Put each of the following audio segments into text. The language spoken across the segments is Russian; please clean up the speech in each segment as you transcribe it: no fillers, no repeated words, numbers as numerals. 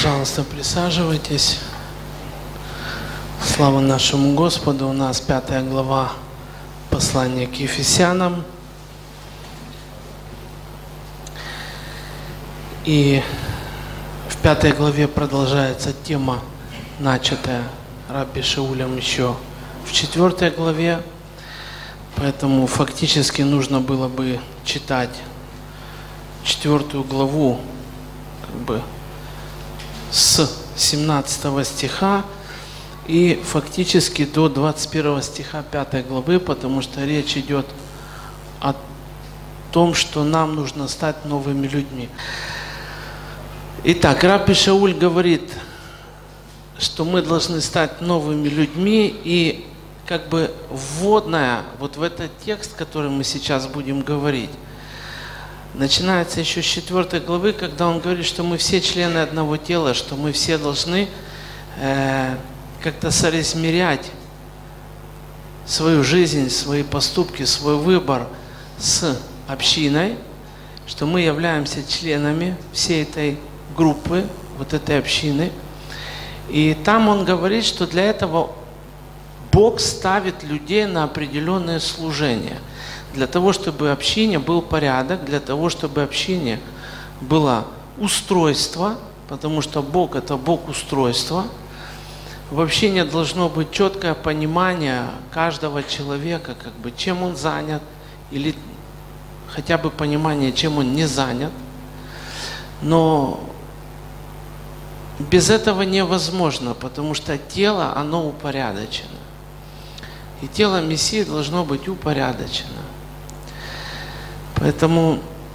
Пожалуйста, присаживайтесь. Слава нашему Господу. У нас 5 глава послания к Ефесянам. И в 5 главе продолжается тема, начатая Рабби Шаулем еще в 4 главе. Поэтому фактически нужно было бы читать 4 главу с 17 стиха и фактически до 21 стиха 5 главы, потому что речь идет о том, что нам нужно стать новыми людьми. Итак, Рабби Шауль говорит, что мы должны стать новыми людьми, и вводная вот в этот текст, который мы сейчас будем говорить, начинается еще с 4 главы, когда он говорит, что мы все члены одного тела, что мы все должны как-то соразмерять свою жизнь, свои поступки, свой выбор с общиной, что мы являемся членами всей этой группы, вот этой общины. И там он говорит, что для этого Бог ставит людей на определенное служение. Для того, чтобы общине был порядок, для того, чтобы общине было устройство, потому что Бог – это Бог устройства. В общине должно быть четкое понимание каждого человека, чем он занят, или хотя бы понимание, чем он не занят. Но без этого невозможно, потому что тело, оно упорядочено. И тело Мессии должно быть упорядочено. Поэтому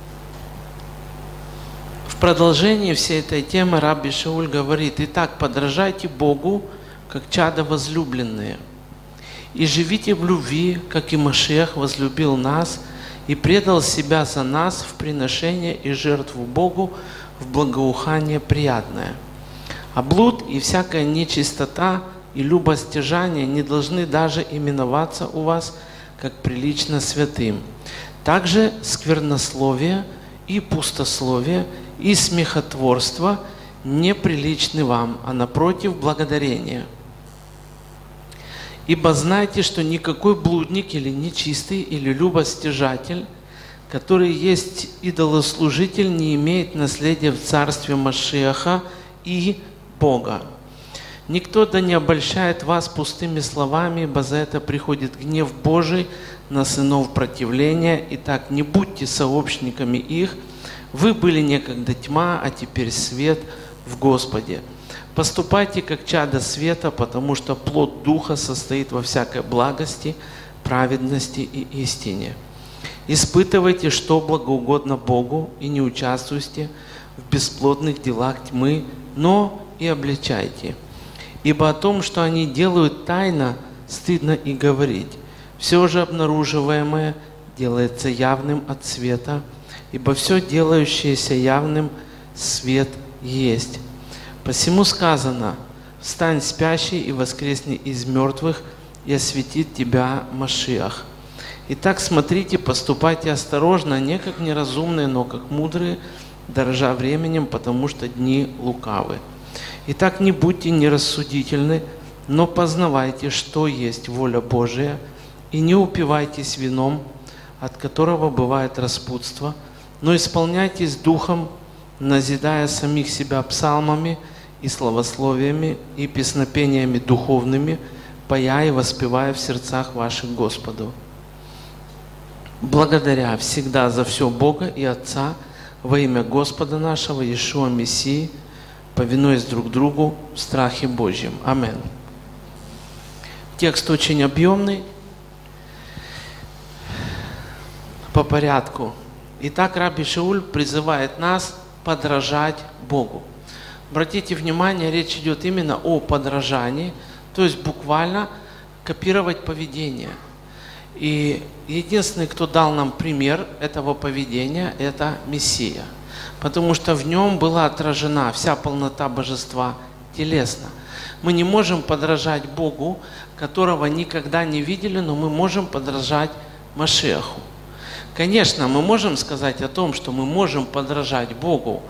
в продолжении всей этой темы Рабби Шауль говорит: «Итак, подражайте Богу, как чада возлюбленные, и живите в любви, как и Машиах возлюбил нас и предал себя за нас в приношение и жертву Богу в благоухание приятное. А блуд и всякая нечистота и любостяжание не должны даже именоваться у вас, как прилично святым. Также сквернословие и пустословие и смехотворство неприличны вам, а напротив благодарение. Ибо знайте, что никакой блудник или нечистый или любостяжатель, который есть идолослужитель, не имеет наследия в царстве Машиаха и Бога. Никто да не обольщает вас пустыми словами, ибо за это приходит гнев Божий на сынов противления. Итак, не будьте сообщниками их. Вы были некогда тьма, а теперь свет в Господе. Поступайте как чада света, потому что плод Духа состоит во всякой благости, праведности и истине. Испытывайте, что благоугодно Богу, и не участвуйте в бесплодных делах тьмы, но и обличайте. Ибо о том, что они делают тайно, стыдно и говорить. Все же обнаруживаемое делается явным от света, ибо все делающееся явным свет есть. Посему сказано: встань, спящий, и воскресни из мертвых, и осветит тебя Машиах. Итак, смотрите, поступайте осторожно, не как неразумные, но как мудрые, дорожа временем, потому что дни лукавы. Итак, не будьте нерассудительны, но познавайте, что есть воля Божия, и не упивайтесь вином, от которого бывает распутство, но исполняйтесь духом, назидая самих себя псалмами и славословиями и песнопениями духовными, поя и воспевая в сердцах ваших Господу, благодаря всегда за все Бога и Отца во имя Господа нашего Иешуа Мессии, повинуясь друг другу в страхе Божьем. Аминь». Текст очень объемный. По порядку. Итак, Рабби Шауль призывает нас подражать Богу. Обратите внимание, речь идет именно о подражании, то есть буквально копировать поведение. И единственный, кто дал нам пример этого поведения, это Мессия. Потому что в нем была отражена вся полнота божества телесно. Мы не можем подражать Богу, которого никогда не видели, но мы можем подражать Машиаху. Конечно, мы можем сказать о том, что мы можем подражать Богу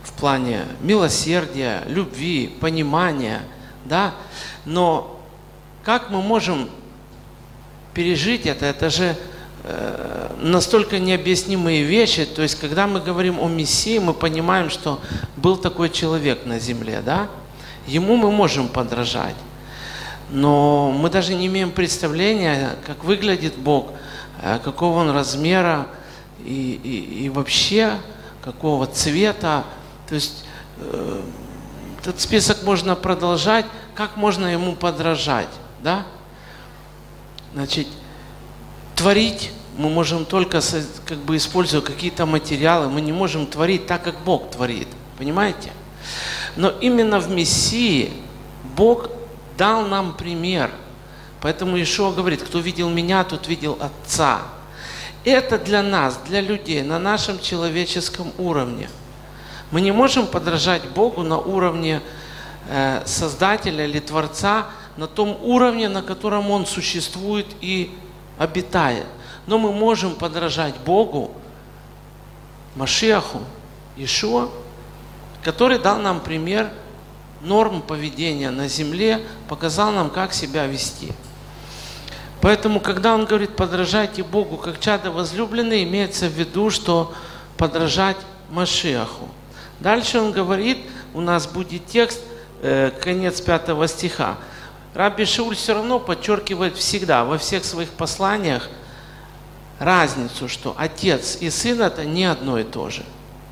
в плане милосердия, любви, понимания, да? Но как мы можем пережить это? Это же настолько необъяснимые вещи. То есть, когда мы говорим о Мессии, мы понимаем, что был такой человек на земле, да? Ему мы можем подражать. Но мы даже не имеем представления, как выглядит Бог, какого Он размера и вообще какого цвета. То есть этот список можно продолжать, как можно Ему подражать, да? Значит, творить мы можем только, как бы, используя какие-то материалы, мы не можем творить так, как Бог творит, понимаете? Но именно в Мессии Бог дал нам пример. Поэтому Иешуа говорит: кто видел меня, тот видел Отца. Это для нас, для людей, на нашем человеческом уровне. Мы не можем подражать Богу на уровне Создателя или Творца, на том уровне, на котором Он существует и обитает. Но мы можем подражать Богу, Машиаху, Иешуа, который дал нам пример норм поведения на земле, показал нам, как себя вести. Поэтому, когда он говорит: подражайте Богу, как чада возлюбленные, имеется в виду, что подражать Машиаху. Дальше он говорит, у нас будет текст, конец 5 стиха. Рабби Шауль все равно подчеркивает всегда, во всех своих посланиях, разницу, что Отец и Сын – это не одно и то же.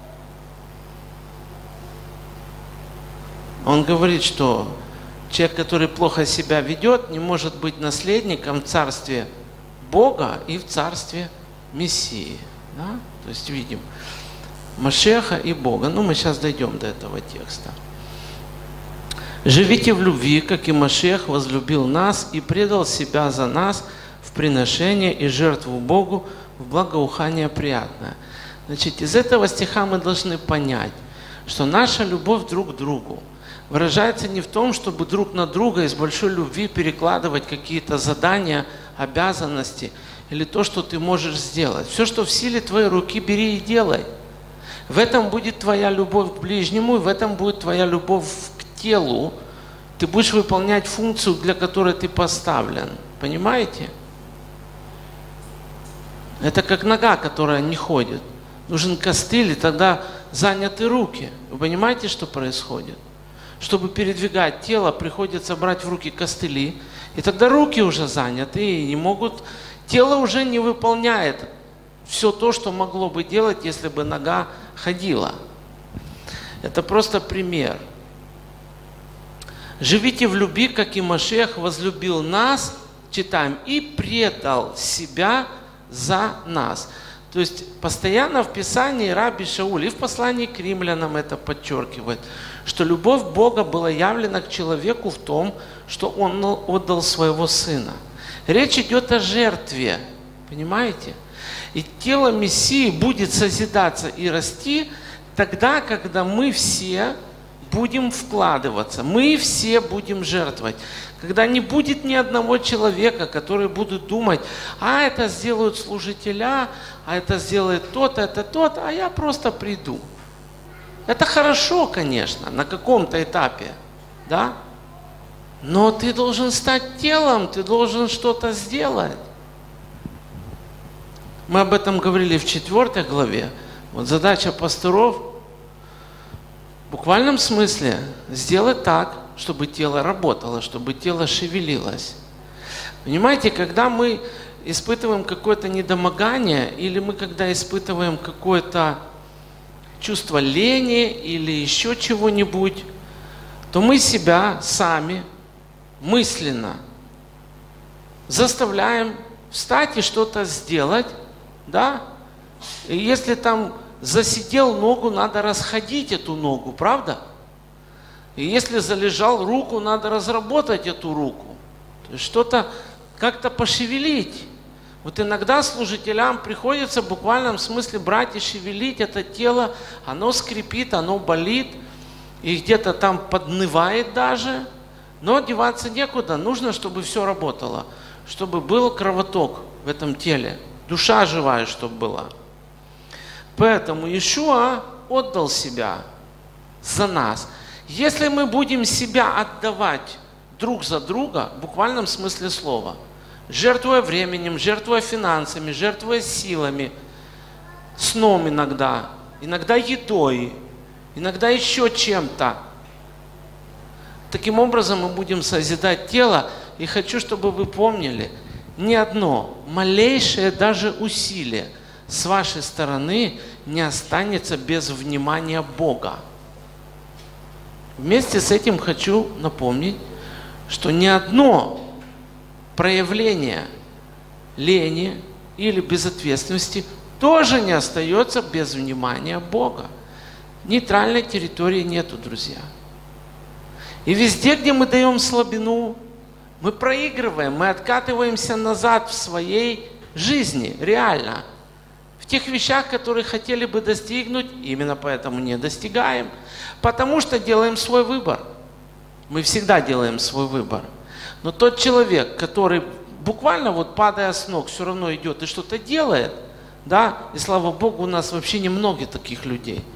Он говорит, что человек, который плохо себя ведет, не может быть наследником в царстве Бога и в царстве Мессии. Да? То есть видим Машеха и Бога. Ну, мы сейчас дойдем до этого текста. «Живите в любви, как и Машех возлюбил нас и предал себя за нас в приношение и жертву Богу в благоухание приятное». Значит, из этого стиха мы должны понять, что наша любовь друг к другу выражается не в том, чтобы друг на друга из большой любви перекладывать какие-то задания, обязанности или то, что ты можешь сделать. Все, что в силе твоей руки, бери и делай. В этом будет твоя любовь к ближнему, и в этом будет твоя любовь к телу. Ты будешь выполнять функцию, для которой ты поставлен. Понимаете? Это как нога, которая не ходит. Нужен костыль, и тогда заняты руки. Вы понимаете, что происходит? Чтобы передвигать тело, приходится брать в руки костыли, и тогда руки уже заняты, и не могут, тело уже не выполняет все то, что могло бы делать, если бы нога ходила. Это просто пример. «Живите в любви, как и Машиах возлюбил нас», читаем, «и предал себя за нас». То есть постоянно в Писании Рабби Шауль и в послании к римлянам это подчеркивает, что любовь Бога была явлена к человеку в том, что Он отдал Своего Сына. Речь идет о жертве, понимаете? И тело Мессии будет созидаться и расти тогда, когда мы все будем вкладываться, мы все будем жертвовать. Когда не будет ни одного человека, который будет думать: а это сделают служителя, а это сделает тот, это тот, а я просто приду. Это хорошо, конечно, на каком-то этапе, да? Но ты должен стать телом, ты должен что-то сделать. Мы об этом говорили в 4 главе. Вот задача пасторов в буквальном смысле сделать так, чтобы тело работало, чтобы тело шевелилось. Понимаете, когда мы испытываем какое-то недомогание, или мы когда испытываем какое-то чувство лени или еще чего-нибудь, то мы себя сами мысленно заставляем встать и что-то сделать, да? И если там засидел ногу, надо расходить эту ногу, правда? И если залежал руку, надо разработать эту руку. То есть что-то как-то пошевелить. Вот иногда служителям приходится в буквальном смысле брать и шевелить это тело. Оно скрипит, оно болит, и где-то там поднывает даже. Но деваться некуда. Нужно, чтобы все работало. Чтобы был кровоток в этом теле. Душа живая, чтобы была. Поэтому Иешуа отдал себя за нас. Если мы будем себя отдавать друг за друга, в буквальном смысле слова, жертвуя временем, жертвуя финансами, жертвуя силами, сном иногда едой, иногда еще чем-то, таким образом мы будем созидать тело. И хочу, чтобы вы помнили, ни одно малейшее даже усилие с вашей стороны не останется без внимания Бога. Вместе с этим хочу напомнить, что ни одно проявление лени или безответственности тоже не остается без внимания Бога. Нейтральной территории нету, друзья. И везде, где мы даем слабину, мы проигрываем, мы откатываемся назад в своей жизни, реально. В тех вещах, которые хотели бы достигнуть, именно поэтому не достигаем. Потому что делаем свой выбор. Мы всегда делаем свой выбор. Но тот человек, который буквально вот падая с ног, все равно идет и что-то делает, да, и слава Богу, у нас вообще немного таких людей.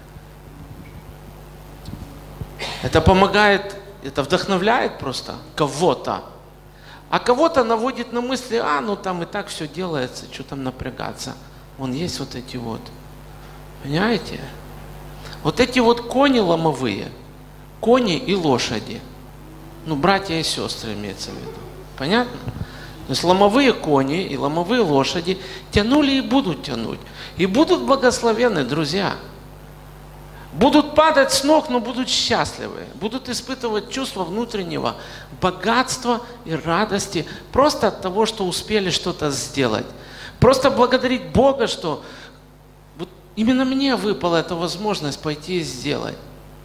Это помогает, это вдохновляет просто кого-то. А кого-то наводит на мысли, ну там и так все делается, что там напрягаться. Вон есть вот эти вот, понимаете? Вот эти вот кони ломовые, кони и лошади. Ну, братья и сестры имеется в виду. Понятно? То есть ломовые кони и ломовые лошади тянули и будут тянуть. И будут благословенны, друзья. Будут падать с ног, но будут счастливы. Будут испытывать чувство внутреннего богатства и радости просто от того, что успели что-то сделать. Просто благодарить Бога, что вот именно мне выпала эта возможность пойти и сделать.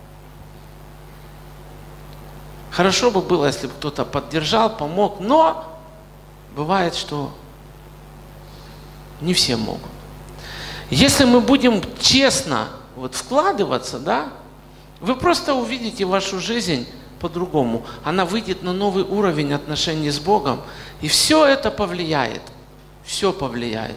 Хорошо бы было, если бы кто-то поддержал, помог, но бывает, что не все могут. Если мы будем честно вкладываться, да, вы просто увидите вашу жизнь по-другому. Она выйдет на новый уровень отношений с Богом, и все это повлияет. Все повлияет.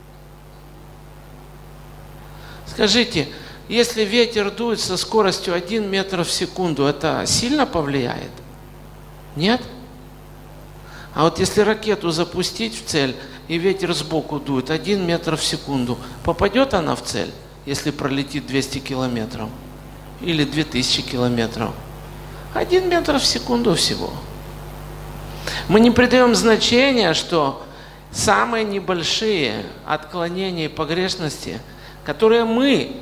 Скажите, если ветер дует со скоростью 1 метр в секунду, это сильно повлияет? Нет? А вот если ракету запустить в цель, и ветер сбоку дует 1 метр в секунду, попадет она в цель, если пролетит 200 километров? Или 2000 километров? 1 метр в секунду всего. Мы не придаем значения, что самые небольшие отклонения и погрешности, которые мы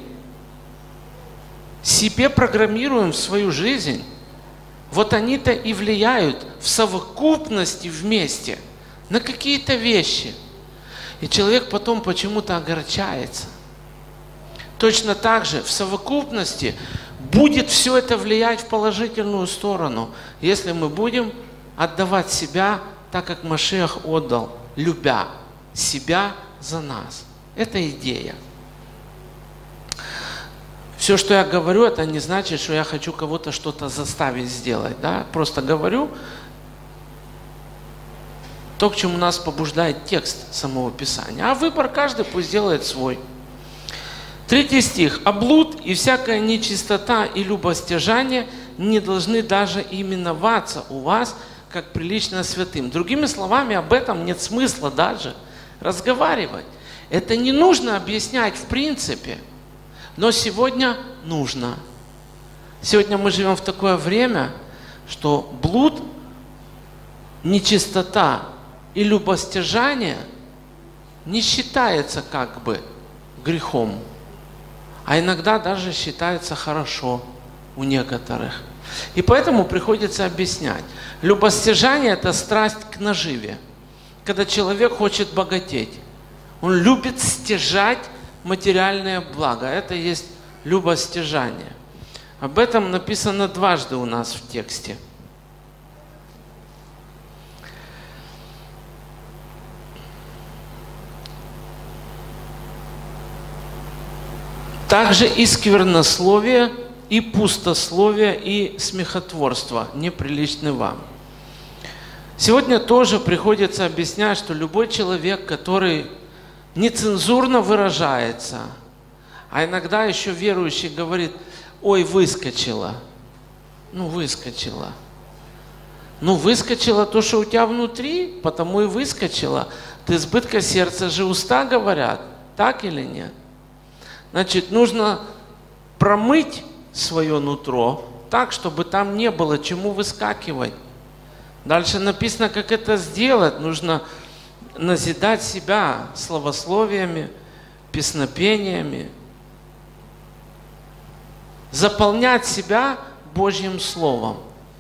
себе программируем в свою жизнь, вот они-то и влияют в совокупности вместе на какие-то вещи. И человек потом почему-то огорчается. Точно так же в совокупности будет все это влиять в положительную сторону, если мы будем отдавать себя так, как Машиах отдал, любя себя за нас. Это идея. Все, что я говорю, это не значит, что я хочу кого-то что-то заставить сделать. Да? Просто говорю то, к чему нас побуждает текст самого Писания. А выбор каждый пусть делает свой. 3 стих. «А блуд и всякая нечистота и любостяжание не должны даже именоваться у вас, как прилично святым». Другими словами, об этом нет смысла даже разговаривать. Это не нужно объяснять в принципе, но сегодня нужно. Сегодня мы живем в такое время, что блуд, нечистота и любостяжание не считается как бы грехом, а иногда даже считается хорошо у некоторых. И поэтому приходится объяснять. Любостяжание – это страсть к наживе. Когда человек хочет богатеть, он любит стяжать материальное благо. Это и есть любостяжание. Об этом написано дважды у нас в тексте. Также и сквернословие, и пустословие, и смехотворство неприличны вам. Сегодня тоже приходится объяснять, что любой человек, который нецензурно выражается, а иногда еще верующий говорит: ой, выскочила. Ну, выскочила. Ну, выскочило то, что у тебя внутри, потому и выскочило. От избытка сердца же уста говорят, так или нет? Значит, нужно промыть свое нутро так, чтобы там не было чему выскакивать. Дальше написано, как это сделать. Нужно назидать себя славословиями, песнопениями, заполнять себя Божьим Словом.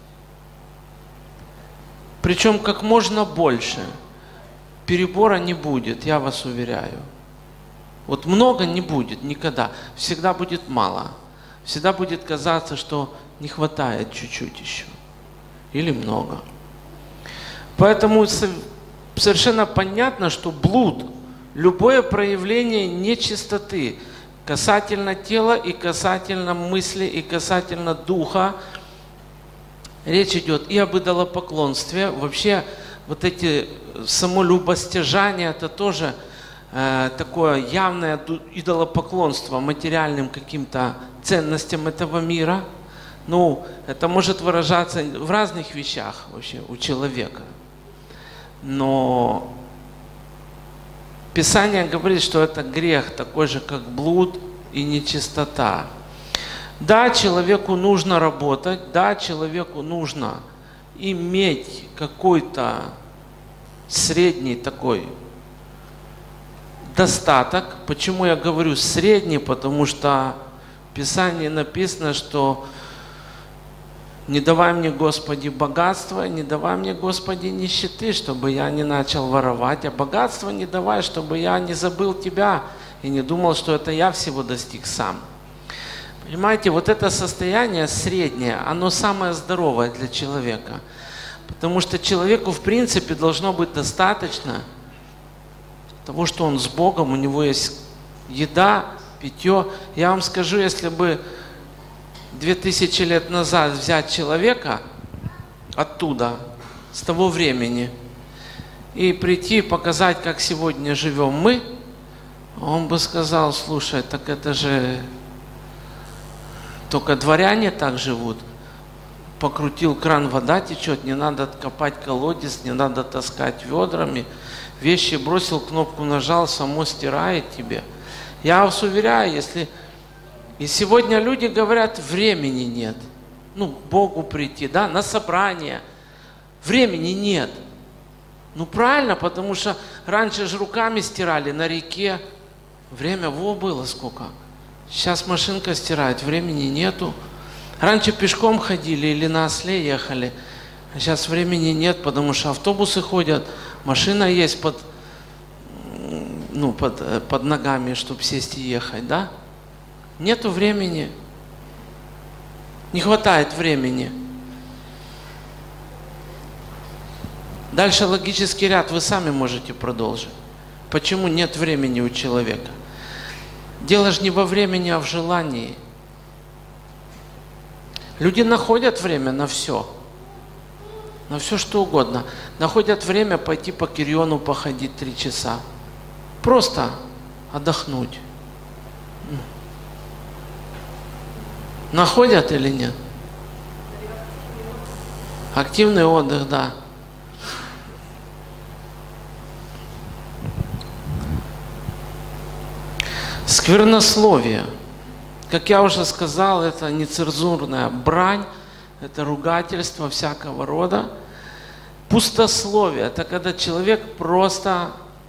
Причем как можно больше. Перебора не будет, я вас уверяю. Вот много не будет никогда. Всегда будет мало. Всегда будет казаться, что не хватает чуть-чуть еще. Или много. Поэтому совершенно понятно, что блуд, любое проявление нечистоты касательно тела и касательно мысли и касательно духа, речь идет и об идолопоклонстве. Вообще вот эти само любостяжание, это тоже такое явное идолопоклонство материальным каким-то ценностям этого мира. Ну, это может выражаться в разных вещах вообще у человека. Но Писание говорит, что это грех такой же, как блуд и нечистота. Да, человеку нужно работать, да, человеку нужно иметь какой-то средний такой достаток. Почему я говорю средний? Потому что в Писании написано, что не давай мне, Господи, богатства, не давай мне, Господи, нищеты, чтобы я не начал воровать, а богатство не давай, чтобы я не забыл Тебя и не думал, что это я всего достиг сам. Понимаете, вот это состояние среднее, оно самое здоровое для человека. Потому что человеку, в принципе, должно быть достаточно того, что он с Богом, у него есть еда, питье. Я вам скажу, если бы 2000 лет назад взять человека оттуда, с того времени, и прийти показать, как сегодня живем мы, он бы сказал: слушай, так это же только дворяне так живут. Покрутил кран, вода течет, не надо копать колодец, не надо таскать ведрами, вещи бросил, кнопку нажал, само стирает тебе. Я вас уверяю, если... И сегодня люди говорят, времени нет. Ну, к Богу прийти, да, на собрание. Времени нет. Ну, правильно, потому что раньше же руками стирали на реке. Время было сколько. Сейчас машинка стирает, времени нету. Раньше пешком ходили или на осле ехали. А сейчас времени нет, потому что автобусы ходят, машина есть под ногами, чтобы сесть и ехать, да? Нету времени. Не хватает времени. Дальше логический ряд вы сами можете продолжить. Почему нет времени у человека? Дело же не во времени, а в желании. Люди находят время на все. На все, что угодно. Находят время пойти по Кириону походить 3 часа. Просто отдохнуть. Находят или нет? Активный отдых, да. Сквернословие. Как я уже сказал, это нецензурная брань, это ругательство всякого рода. Пустословие – это когда человек просто,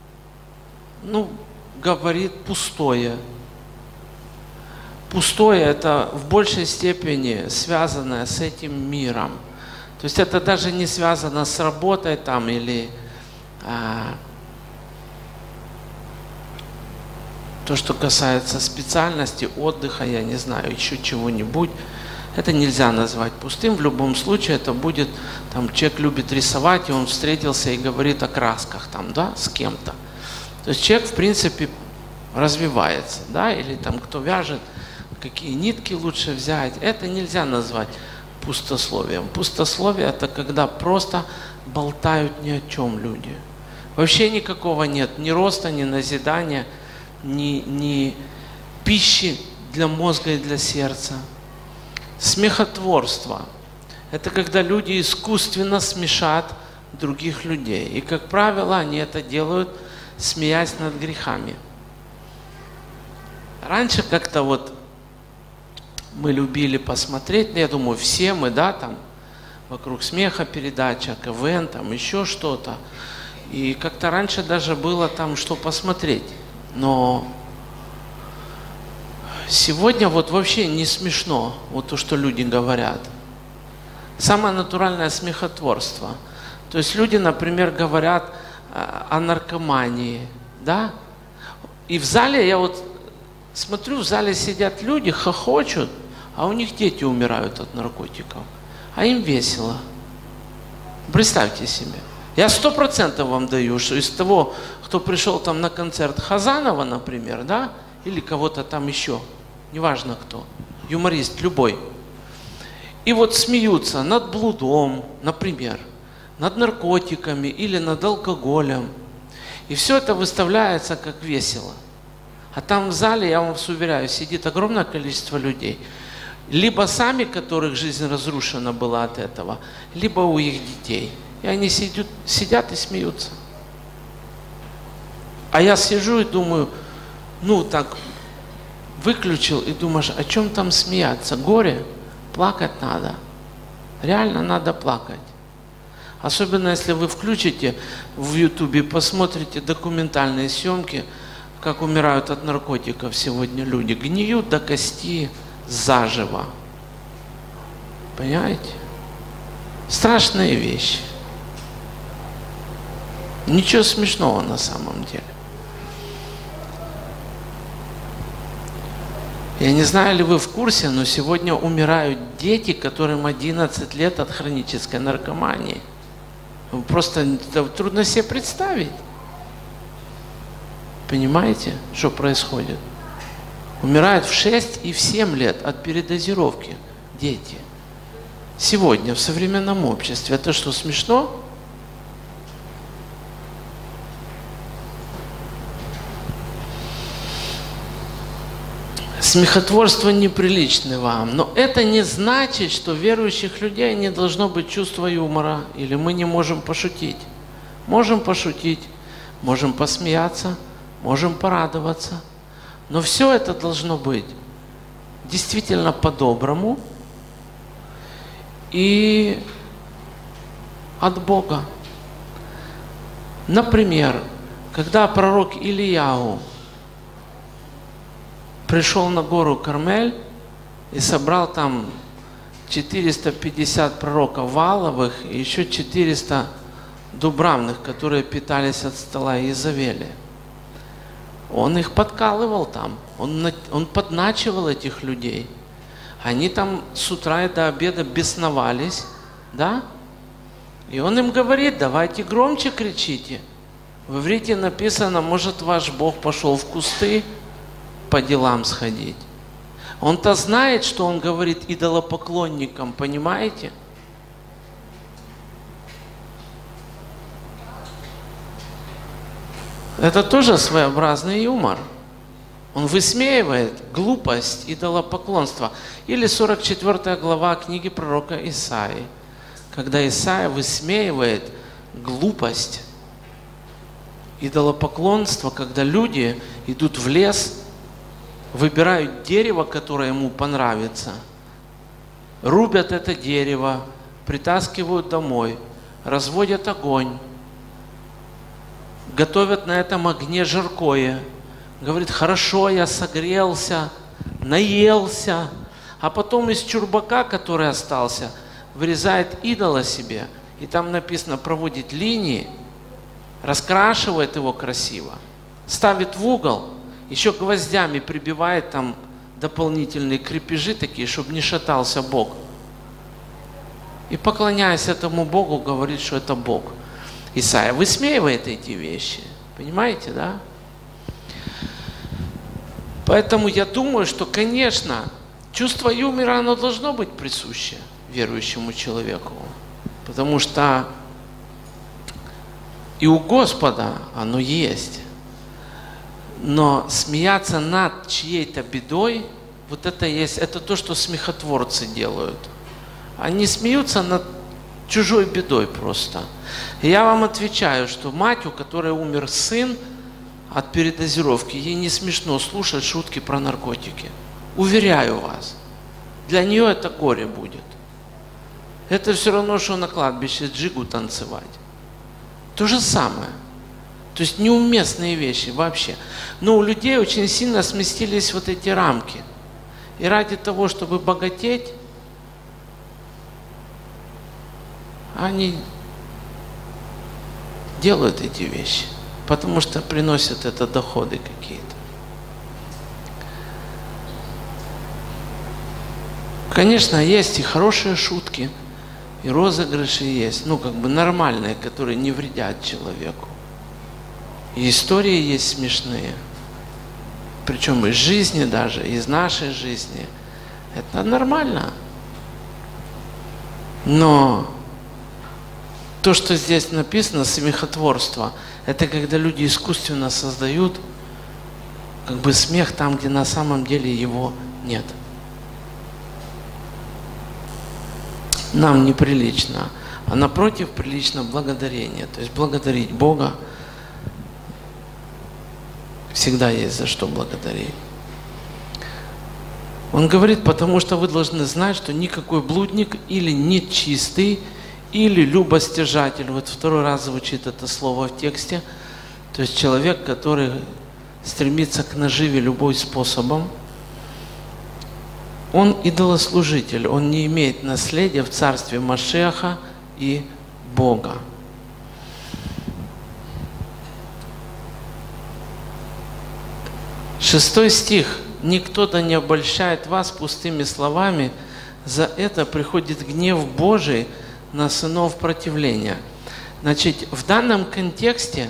говорит пустое. Пустое – это в большей степени связанное с этим миром. То есть это даже не связано с работой там или то, что касается специальности, отдыха, я не знаю, еще чего-нибудь. Это нельзя назвать пустым. В любом случае это будет, там человек любит рисовать, и он встретился и говорит о красках там, да, с кем-то. То есть человек, в принципе, развивается, да, или там кто вяжет, какие нитки лучше взять. Это нельзя назвать пустословием. Пустословие – это когда просто болтают ни о чем люди. Вообще никакого нет ни роста, ни назидания, ни пищи для мозга и для сердца. Смехотворство – это когда люди искусственно смешат других людей. И, как правило, они это делают, смеясь над грехами. Раньше как-то вот мы любили посмотреть, я думаю, все мы, да, там, вокруг смеха передача, КВН, там еще что-то. И как-то раньше даже было там что посмотреть. Но сегодня вот вообще не смешно, вот то, что люди говорят. Самое натуральное смехотворство. То есть люди, например, говорят о наркомании, да? И в зале, я вот смотрю, в зале сидят люди, хохочут, а у них дети умирают от наркотиков. А им весело. Представьте себе. Я 100% вам даю, что из того, кто пришел там на концерт Хазанова, например, да, или кого-то там еще, неважно кто, юморист любой, и вот смеются над блудом, например, над наркотиками или над алкоголем. И все это выставляется как весело. А там в зале, я вам уверяю, сидит огромное количество людей. Либо сами, которых жизнь разрушена была от этого, либо у их детей. И они сидят и смеются. А я сижу и думаю, ну так, выключил и думаешь, о чем там смеяться? Горе? Плакать надо. Реально надо плакать. Особенно, если вы включите в Ютубе, посмотрите документальные съемки, как умирают от наркотиков сегодня люди. Гниют до кости заживо. Понимаете? Страшные вещи. Ничего смешного на самом деле. Я не знаю, ли вы в курсе, но сегодня умирают дети, которым 11 лет от хронической наркомании. Просто трудно себе представить. Понимаете, что происходит? Умирают в 6 и в 7 лет от передозировки дети. Сегодня в современном обществе. Это что, смешно? Смехотворство неприлично вам, но это не значит, что верующих людей не должно быть чувства юмора, или мы не можем пошутить. Можем пошутить, можем посмеяться, можем порадоваться, но все это должно быть действительно по-доброму и от Бога. Например, когда пророк Илияу пришел на гору Кармель и собрал там 450 пророков Вааловых и еще 400 дубравных, которые питались от стола Иезавели. Он их подкалывал там, он подначивал этих людей. Они там с утра и до обеда бесновались, да? И он им говорит, давайте громче кричите. В иврите написано, может ваш Бог пошел в кусты по делам сходить. Он-то знает, что он говорит идолопоклонникам, понимаете? Это тоже своеобразный юмор. Он высмеивает глупость идолопоклонства. Или 44 глава книги пророка Исаии, когда Исаия высмеивает глупость идолопоклонства, когда люди идут в лес, выбирают дерево, которое ему понравится, рубят это дерево, притаскивают домой, разводят огонь, готовят на этом огне жаркое. Говорит, хорошо, я согрелся, наелся, а потом из чурбака, который остался, вырезает идола себе, и там написано, проводит линии, раскрашивает его красиво, ставит в угол, еще гвоздями прибивает там дополнительные крепежи такие, чтобы не шатался Бог. И поклоняясь этому Богу, говорит, что это Бог. Исаия высмеивает эти вещи. Понимаете, да? Поэтому я думаю, что, конечно, чувство юмора, оно должно быть присуще верующему человеку. Потому что и у Господа оно есть. Но смеяться над чьей-то бедой Вот это есть, это то, что смехотворцы делают. Они смеются над чужой бедой просто. И я вам отвечаю, что мать, у которой умер сын от передозировки, ей не смешно слушать шутки про наркотики. Уверяю вас, для нее это горе будет. Это все равно, что на кладбище джигу танцевать. То же самое. То есть неуместные вещи вообще. Но у людей очень сильно сместились вот эти рамки. И ради того, чтобы богатеть, они делают эти вещи, потому что приносят это доходы какие-то. Конечно, есть и хорошие шутки, и розыгрыши есть, ну как бы нормальные, которые не вредят человеку. И истории есть смешные, причем из жизни даже, из нашей жизни. Это нормально. Но то, что здесь написано, смехотворство, это когда люди искусственно создают как бы смех там, где на самом деле его нет. Нам неприлично, а напротив прилично благодарение. То есть благодарить Бога. Всегда есть за что благодарить. Он говорит, потому что вы должны знать, что никакой блудник или нечистый, или любостяжатель, вот второй раз звучит это слово в тексте, то есть человек, который стремится к наживе любым способом, он идолослужитель, он не имеет наследия в царстве Машеха и Бога. Шестой стих. «Никто да не обольщает вас пустыми словами, за это приходит гнев Божий на сынов противления». Значит, в данном контексте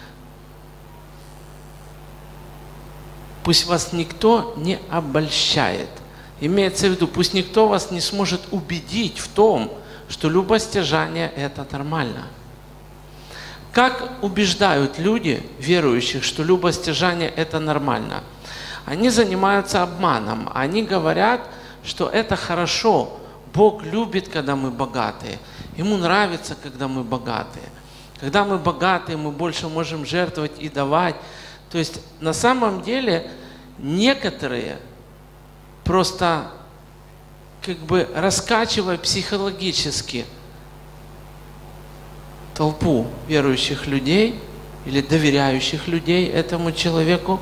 пусть вас никто не обольщает. Имеется в виду, пусть никто вас не сможет убедить в том, что любостяжание – это нормально. Как убеждают люди, верующих, что любостяжание – это нормально? Они занимаются обманом. Они говорят, что это хорошо. Бог любит, когда мы богатые. Ему нравится, когда мы богатые. Когда мы богатые, мы больше можем жертвовать и давать. То есть на самом деле некоторые просто как бы раскачивая психологически толпу верующих людей или доверяющих людей этому человеку,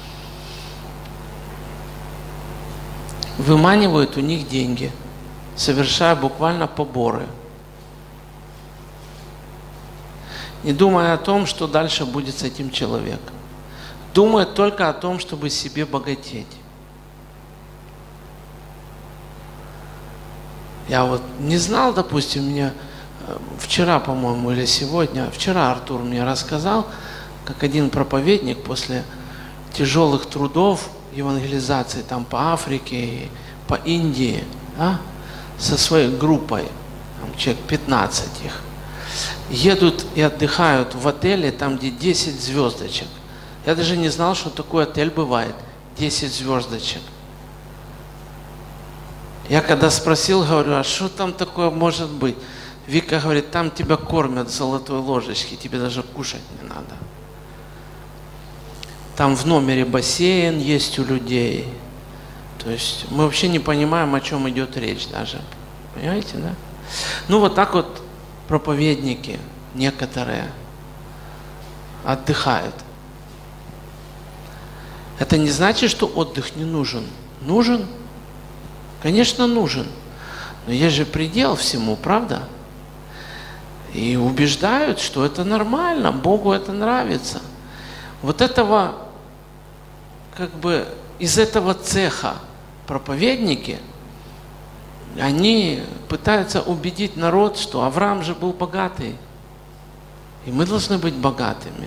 выманивают у них деньги, совершая буквально поборы, не думая о том, что дальше будет с этим человеком. Думает только о том, чтобы себе богатеть. Я вот не знал, допустим, мне вчера, по-моему, или сегодня, вчера Артур мне рассказал, как один проповедник после тяжелых трудов евангелизации там по Африке и по Индии, да, со своей группой, там, человек 15 их, едут и отдыхают в отеле, там, где 10 звездочек. Я даже не знал, что такой отель бывает, 10 звездочек. Я когда спросил, говорю, а что там такое может быть? Вика говорит, там тебя кормят с золотой ложечки, тебе даже кушать не надо. Там в номере бассейн есть у людей. То есть мы вообще не понимаем, о чем идет речь даже. Понимаете, да? Ну вот так вот проповедники некоторые отдыхают. Это не значит, что отдых не нужен. Нужен. Конечно, нужен. Но есть же предел всему, правда? И убеждают, что это нормально, Богу это нравится. Вот этого, как бы, из этого цеха проповедники, они пытаются убедить народ, что Авраам же был богатый, и мы должны быть богатыми.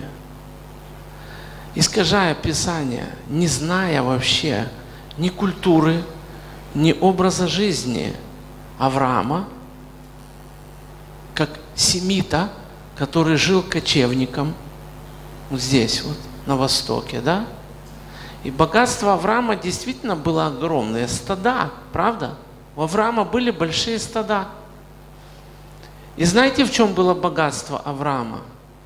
Искажая Писание, не зная вообще ни культуры, ни образа жизни Авраама, как семита, который жил кочевником, вот здесь вот, на востоке, да? И богатство Авраама действительно было огромное. Стада, правда? У Авраама были большие стада. И знаете, в чем было богатство Авраама?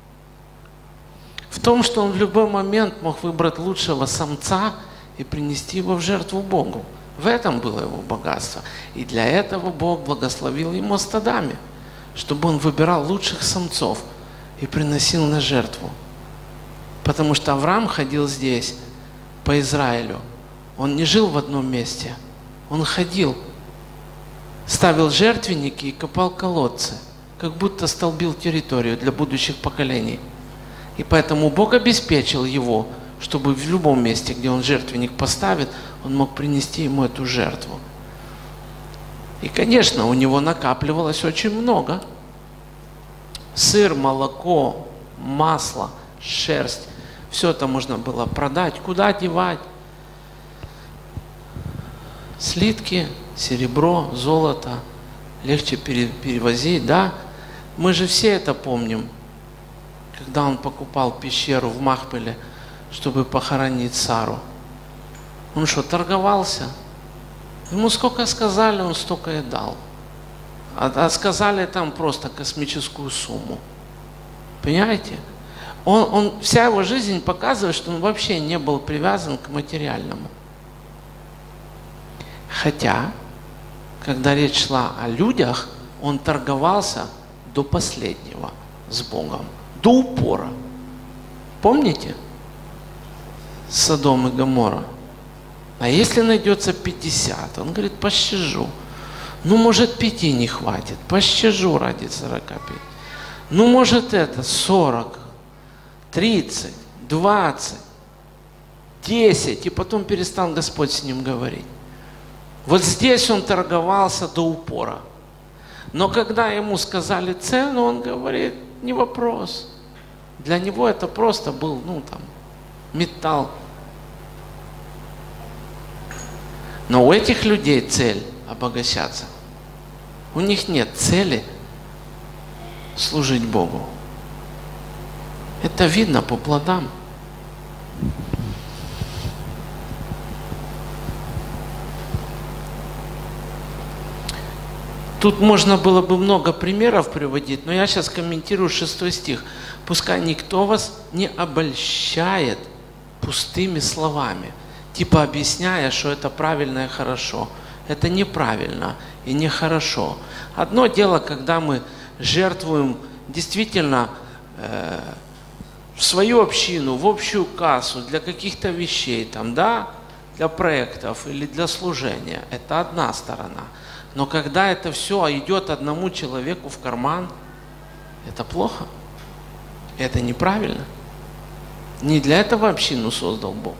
В том, что он в любой момент мог выбрать лучшего самца и принести его в жертву Богу. В этом было его богатство. И для этого Бог благословил ему стадами, чтобы он выбирал лучших самцов и приносил на жертву. Потому что Авраам ходил здесь, по Израилю. Он не жил в одном месте. Он ходил, ставил жертвенники и копал колодцы, как будто столбил территорию для будущих поколений. И поэтому Бог обеспечил его, чтобы в любом месте, где он жертвенник поставит, он мог принести ему эту жертву. И, конечно, у него накапливалось очень много. Сыр, молоко, масло, шерсть. Все это можно было продать. Куда девать? Слитки, серебро, золото. Легче перевозить, да? Мы же все это помним. Когда он покупал пещеру в Махпеле, чтобы похоронить Сару. Он что, торговался? Ему сколько сказали, он столько и дал. А сказали там просто космическую сумму. Понимаете? Вся его жизнь показывает, что он вообще не был привязан к материальному. Хотя, когда речь шла о людях, он торговался до последнего с Богом. До упора. Помните? Содом и Гоморра. А если найдется 50? Он говорит, пощажу. Ну, может, 5 не хватит. Пощажу ради 45. Ну, может, 40. 30, 20, 10, и потом перестал Господь с ним говорить. Вот здесь он торговался до упора. Но когда ему сказали цену, он говорит, не вопрос. Для него это просто был, металл. Но у этих людей цель обогащаться. У них нет цели служить Богу. Это видно по плодам. Тут можно было бы много примеров приводить, но я сейчас комментирую 6 стих. «Пускай никто вас не обольщает пустыми словами», типа объясняя, что это правильно и хорошо. Это неправильно и нехорошо. Одно дело, когда мы жертвуем действительно в свою общину, в общую кассу, для каких-то вещей, для проектов или для служения. Это одна сторона. Но когда это все идет одному человеку в карман, это плохо. Это неправильно. Не для этого общину создал Бог.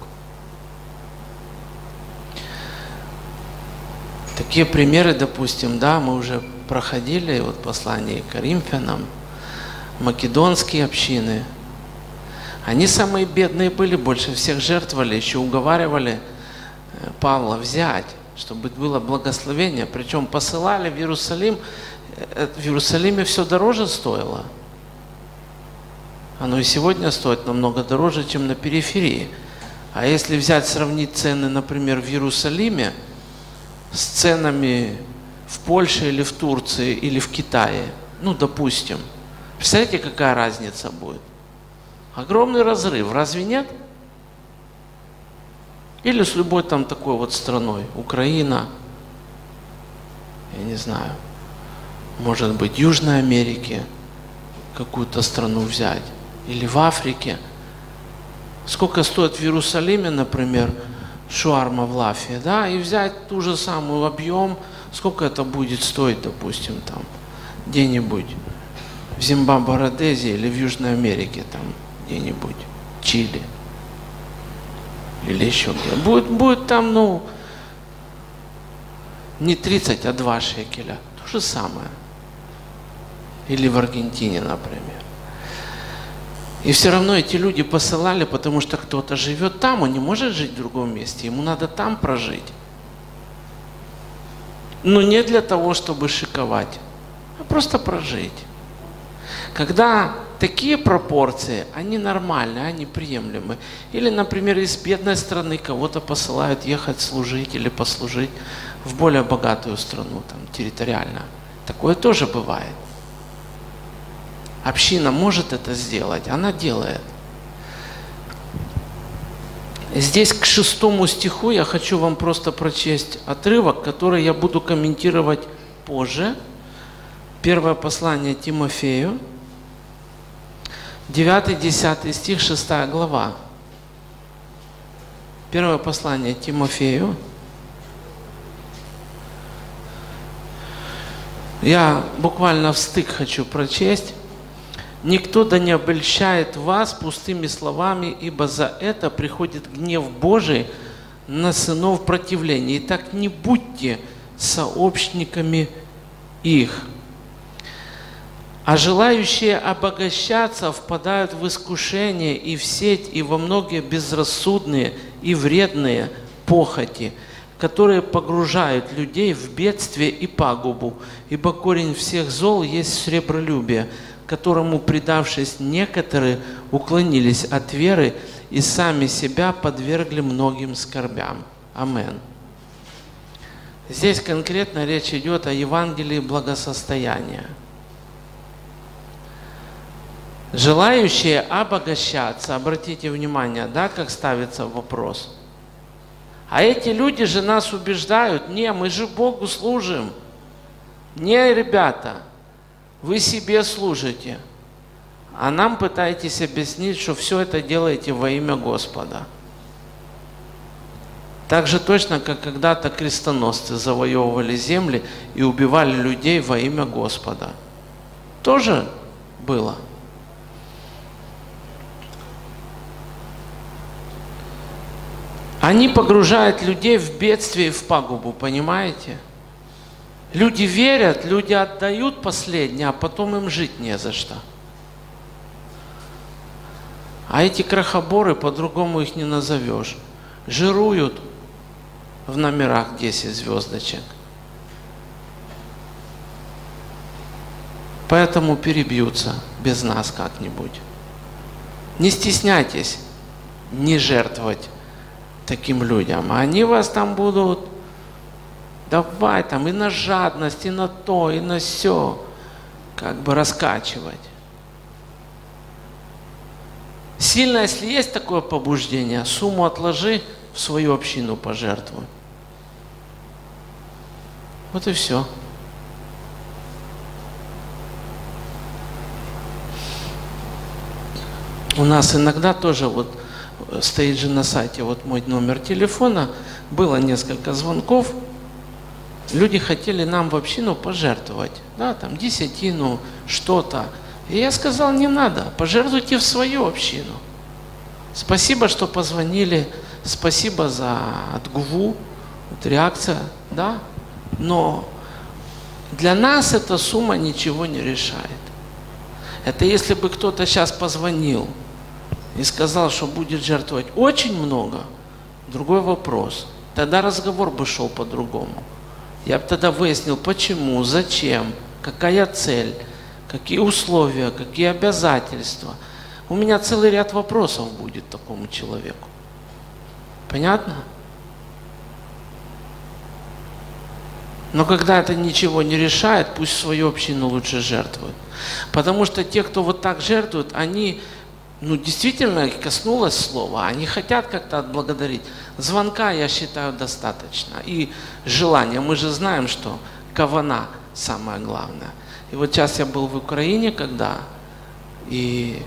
Такие примеры, допустим, мы уже проходили, послание к Коринфянам, македонские общины. Они самые бедные были, больше всех жертвовали, еще уговаривали Павла взять, чтобы было благословение. Причем посылали в Иерусалим. В Иерусалиме все дороже стоило. Оно и сегодня стоит намного дороже, чем на периферии. А если сравнить цены, например, в Иерусалиме с ценами в Польше или в Турции или в Китае, допустим, представляете, какая разница будет? Огромный разрыв, разве нет? Или с любой такой страной, Украина, я не знаю, может быть, Южной Америки, какую-то страну взять, или в Африке. Сколько стоит в Иерусалиме, например, шуарма в лафе, и взять ту же самую объем, сколько это будет стоить, допустим, где-нибудь в Зимбабве-Родезии или в Южной Америке, где-нибудь, Чили, или еще где. Будет там, не 30, а 2 шекеля. То же самое. Или в Аргентине, например. И все равно эти люди посылали, потому что кто-то живет там, он не может жить в другом месте, ему надо там прожить. Но не для того, чтобы шиковать, а просто прожить. Когда такие пропорции, они нормальные, они приемлемы. Или, например, из бедной страны кого-то посылают ехать служить или послужить в более богатую страну, там, территориально. Такое тоже бывает. Община может это сделать, она делает. Здесь к 6 стиху я хочу вам просто прочесть отрывок, который я буду комментировать позже. Первое послание Тимофею, 9-10 стих, 6 глава. Первое послание Тимофею. Я буквально встык хочу прочесть. «Никто да не обольщает вас пустыми словами, ибо за это приходит гнев Божий на сынов противления. Итак, не будьте сообщниками их. А желающие обогащаться впадают в искушение и в сеть, и во многие безрассудные и вредные похоти, которые погружают людей в бедствие и пагубу, ибо корень всех зол есть сребролюбие, которому, предавшись, некоторые уклонились от веры и сами себя подвергли многим скорбям». Амин. Здесь конкретно речь идет о Евангелии благосостояния. Желающие обогащаться, обратите внимание, да, как ставится вопрос. А эти люди же нас убеждают: не, мы же Богу служим. Не, ребята, вы себе служите, а нам пытаетесь объяснить, что все это делаете во имя Господа. Так же точно, как когда-то крестоносцы завоевывали земли и убивали людей во имя Господа. Тоже было. Они погружают людей в бедствие и в пагубу, понимаете? Люди верят, люди отдают последнее, а потом им жить не за что. А эти крохоборы, по-другому их не назовешь, жируют в номерах 10 звездочек. Поэтому перебьются без нас как-нибудь. Не стесняйтесь не жертвовать таким людям. Они вас там будут давай там и на жадность, и на то, и на сё, как бы раскачивать. Сильно, если есть такое побуждение, сумму отложи, в свою общину пожертвуй. Вот и все. У нас иногда тоже вот стоит же на сайте вот мой номер телефона, было несколько звонков, люди хотели нам в общину пожертвовать, да, там десятину, что-то. И я сказал, не надо, пожертвуйте в свою общину. Спасибо, что позвонили, спасибо за отгуву, вот реакция, да, но для нас эта сумма ничего не решает. Это если бы кто-то сейчас позвонил и сказал, что будет жертвовать очень много, другой вопрос. Тогда разговор бы шел по-другому. Я бы тогда выяснил, почему, зачем, какая цель, какие условия, какие обязательства. У меня целый ряд вопросов будет такому человеку. Понятно? Но когда это ничего не решает, пусть свою общину лучше жертвуют. Потому что те, кто вот так жертвуют, они, действительно их коснулось слова, они хотят как-то отблагодарить. Звонка, я считаю, достаточно. И желание. Мы же знаем, что кавана самое главное. И вот сейчас я был в Украине, когда и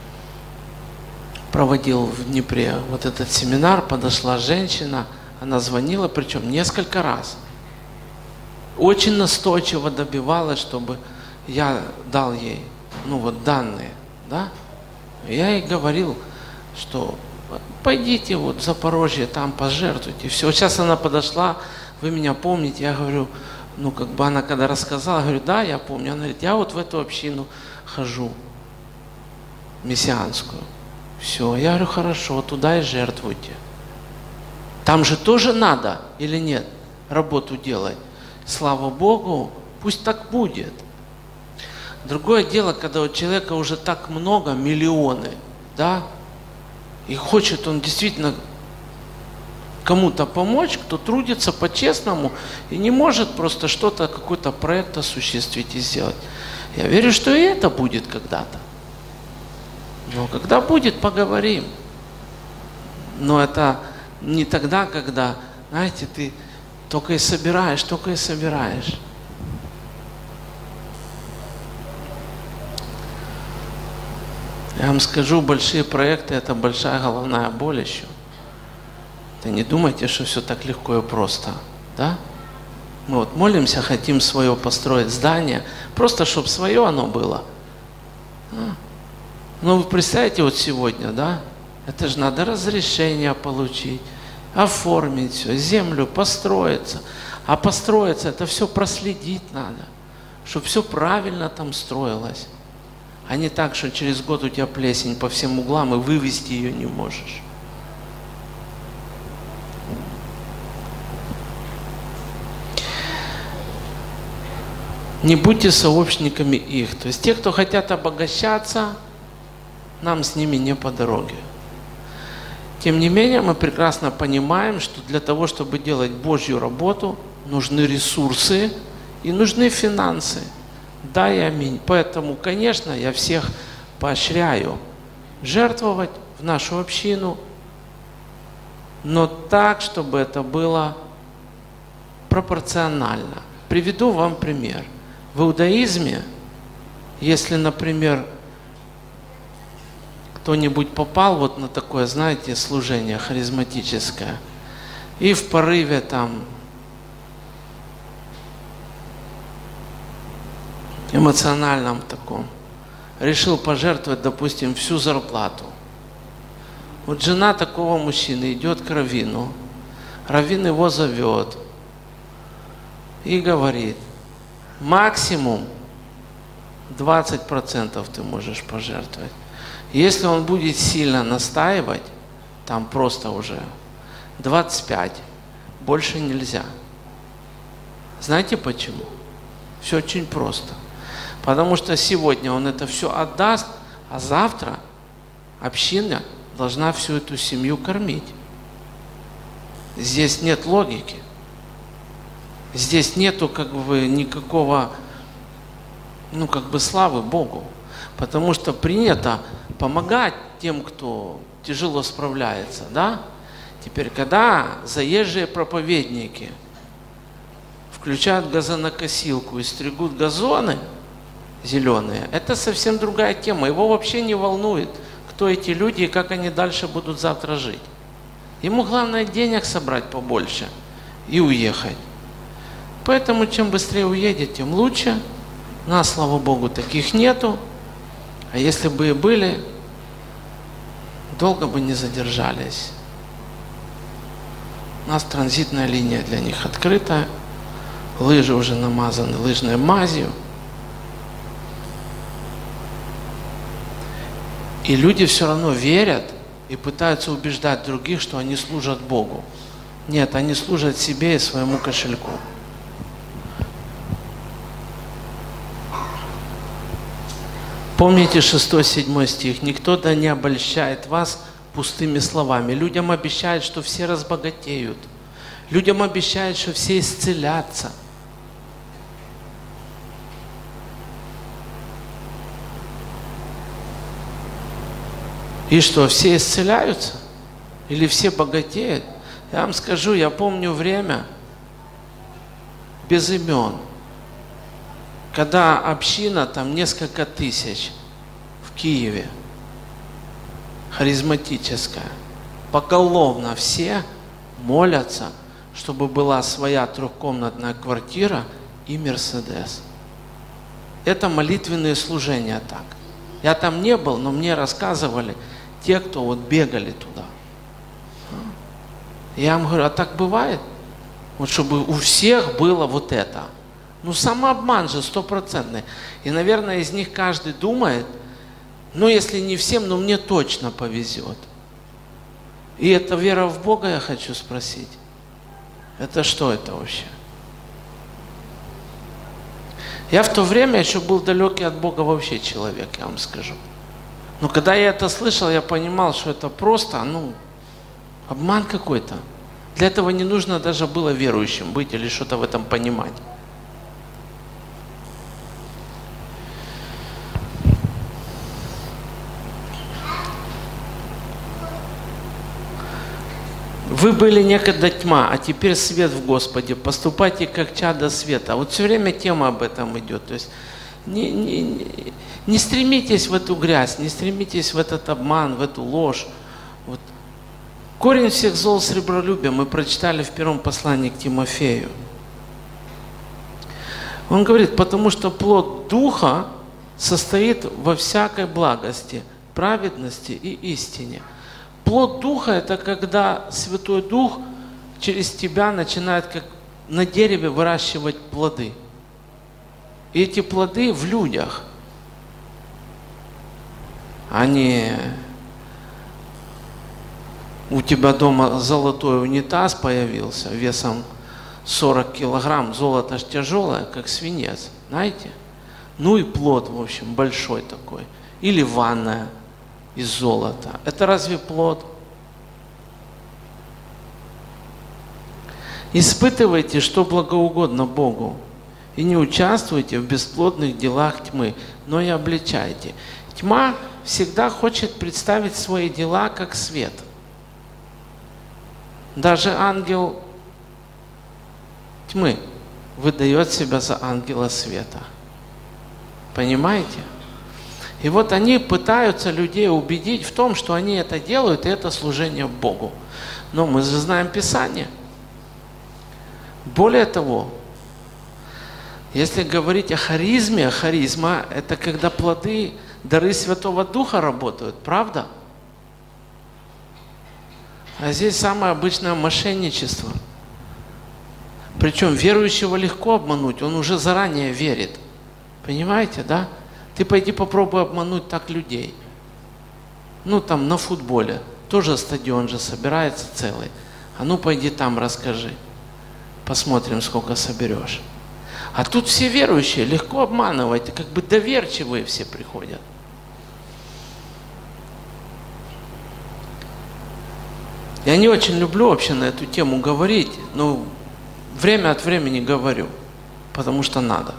проводил в Днепре вот этот семинар, подошла женщина, она звонила, причем несколько раз. Очень настойчиво добивалась, чтобы я дал ей, данные, да. Я ей говорил, что пойдите вот в Запорожье, там пожертвуйте, все. Сейчас она подошла, вы меня помните, я говорю, она когда рассказала, говорю, да, я помню. Она говорит, я вот в эту общину хожу, мессианскую. Все, я говорю, хорошо, туда и жертвуйте. Там же тоже надо или нет работу делать? Слава Богу, пусть так будет. Другое дело, когда у человека уже так много, миллионы, да, и хочет он действительно кому-то помочь, кто трудится по-честному и не может просто что-то, какой-то проект осуществить и сделать. Я верю, что и это будет когда-то. Но когда будет, поговорим. Но это не тогда, когда, знаете, ты только и собираешь, только и собираешь. Я вам скажу, большие проекты – это большая головная боль еще. Да не думайте, что все так легко и просто, да? Мы вот молимся, хотим свое построить здание, просто чтобы свое оно было. Ну вы представляете, вот сегодня, да? Это же надо разрешение получить, оформить все, землю, построиться. А построиться, это все проследить надо, чтобы все правильно там строилось. А не так, что через год у тебя плесень по всем углам, и вывести ее не можешь. Не будьте сообщниками их. То есть те, кто хотят обогащаться, нам с ними не по дороге. Тем не менее, мы прекрасно понимаем, что для того, чтобы делать Божью работу, нужны ресурсы и нужны финансы. Да и аминь. Поэтому, конечно, я всех поощряю жертвовать в нашу общину, но так, чтобы это было пропорционально. Приведу вам пример. В иудаизме, если, например, кто-нибудь попал вот на такое, знаете, служение харизматическое, и в порыве там эмоциональном таком решил пожертвовать, допустим, всю зарплату. Вот жена такого мужчины идет к раввину, раввин его зовет и говорит: максимум 20% ты можешь пожертвовать. Если он будет сильно настаивать, там просто уже 25, больше нельзя. Знаете почему? Все очень просто. Потому что сегодня он это все отдаст, а завтра община должна всю эту семью кормить. Здесь нет логики. Здесь нету как бы никакого, славы Богу. Потому что принято помогать тем, кто тяжело справляется, да? Теперь, когда заезжие проповедники включают газонокосилку и стригут газоны зеленые, это совсем другая тема. Его вообще не волнует, кто эти люди и как они дальше будут завтра жить. Ему главное денег собрать побольше и уехать. Поэтому чем быстрее уедет, тем лучше. Нас, слава Богу, таких нету. А если бы и были, долго бы не задержались. У нас транзитная линия для них открыта. Лыжи уже намазаны лыжной мазью. И люди все равно верят и пытаются убеждать других, что они служат Богу. Нет, они служат себе и своему кошельку. Помните 6-7 стих. «Никто да не обольщает вас пустыми словами». Людям обещают, что все разбогатеют. Людям обещают, что все исцелятся. И что, все исцеляются? Или все богатеют? Я вам скажу, я помню время без имен, когда община, там несколько тысяч в Киеве, харизматическая, поголовно все молятся, чтобы была своя трехкомнатная квартира и Мерседес. Это молитвенные служения так. Я там не был, но мне рассказывали те, кто вот бегали туда. Я вам говорю, а так бывает? Вот чтобы у всех было вот это. Ну, самообман же стопроцентный. И, наверное, из них каждый думает, ну, если не всем, но мне точно повезет. И это вера в Бога, я хочу спросить. Это что это вообще? Я в то время еще был далекий от Бога вообще человек, я вам скажу. Но когда я это слышал, я понимал, что это просто, обман какой-то. Для этого не нужно даже было верующим быть или что-то в этом понимать. Вы были некогда тьма, а теперь свет в Господе. Поступайте как чада света. Вот все время тема об этом идет. То есть не стремитесь в эту грязь, не стремитесь в этот обман, в эту ложь. Вот. Корень всех зол сребролюбие мы прочитали в первом послании к Тимофею. Он говорит, потому что плод Духа состоит во всякой благости, праведности и истине. Плод Духа – это когда Святой Дух через тебя начинает как на дереве выращивать плоды. И эти плоды в людях. Они у тебя дома золотой унитаз появился весом 40 килограмм, золото ж тяжелое, как свинец, знаете? Ну и плод, в общем, большой такой. Или ванная из золота. Это разве плод? Испытывайте, что благоугодно Богу, и не участвуйте в бесплодных делах тьмы, но и обличайте. Тьма всегда хочет представить свои дела как свет. Даже ангел тьмы выдает себя за ангела света. Понимаете? И вот они пытаются людей убедить в том, что они это делают, и это служение Богу. Но мы же знаем Писание. Более того, если говорить о харизме, харизма – это когда плоды, дары Святого Духа работают, правда? А здесь самое обычное мошенничество. Причем верующего легко обмануть, он уже заранее верит. Понимаете, да? Ты пойди попробуй обмануть так людей. Там на футболе. Тоже стадион же собирается целый. А ну пойди там расскажи. Посмотрим, сколько соберешь. А тут все верующие легко обманывать. Как бы доверчивые все приходят. Я не очень люблю вообще на эту тему говорить. Но время от времени говорю. Потому что надо.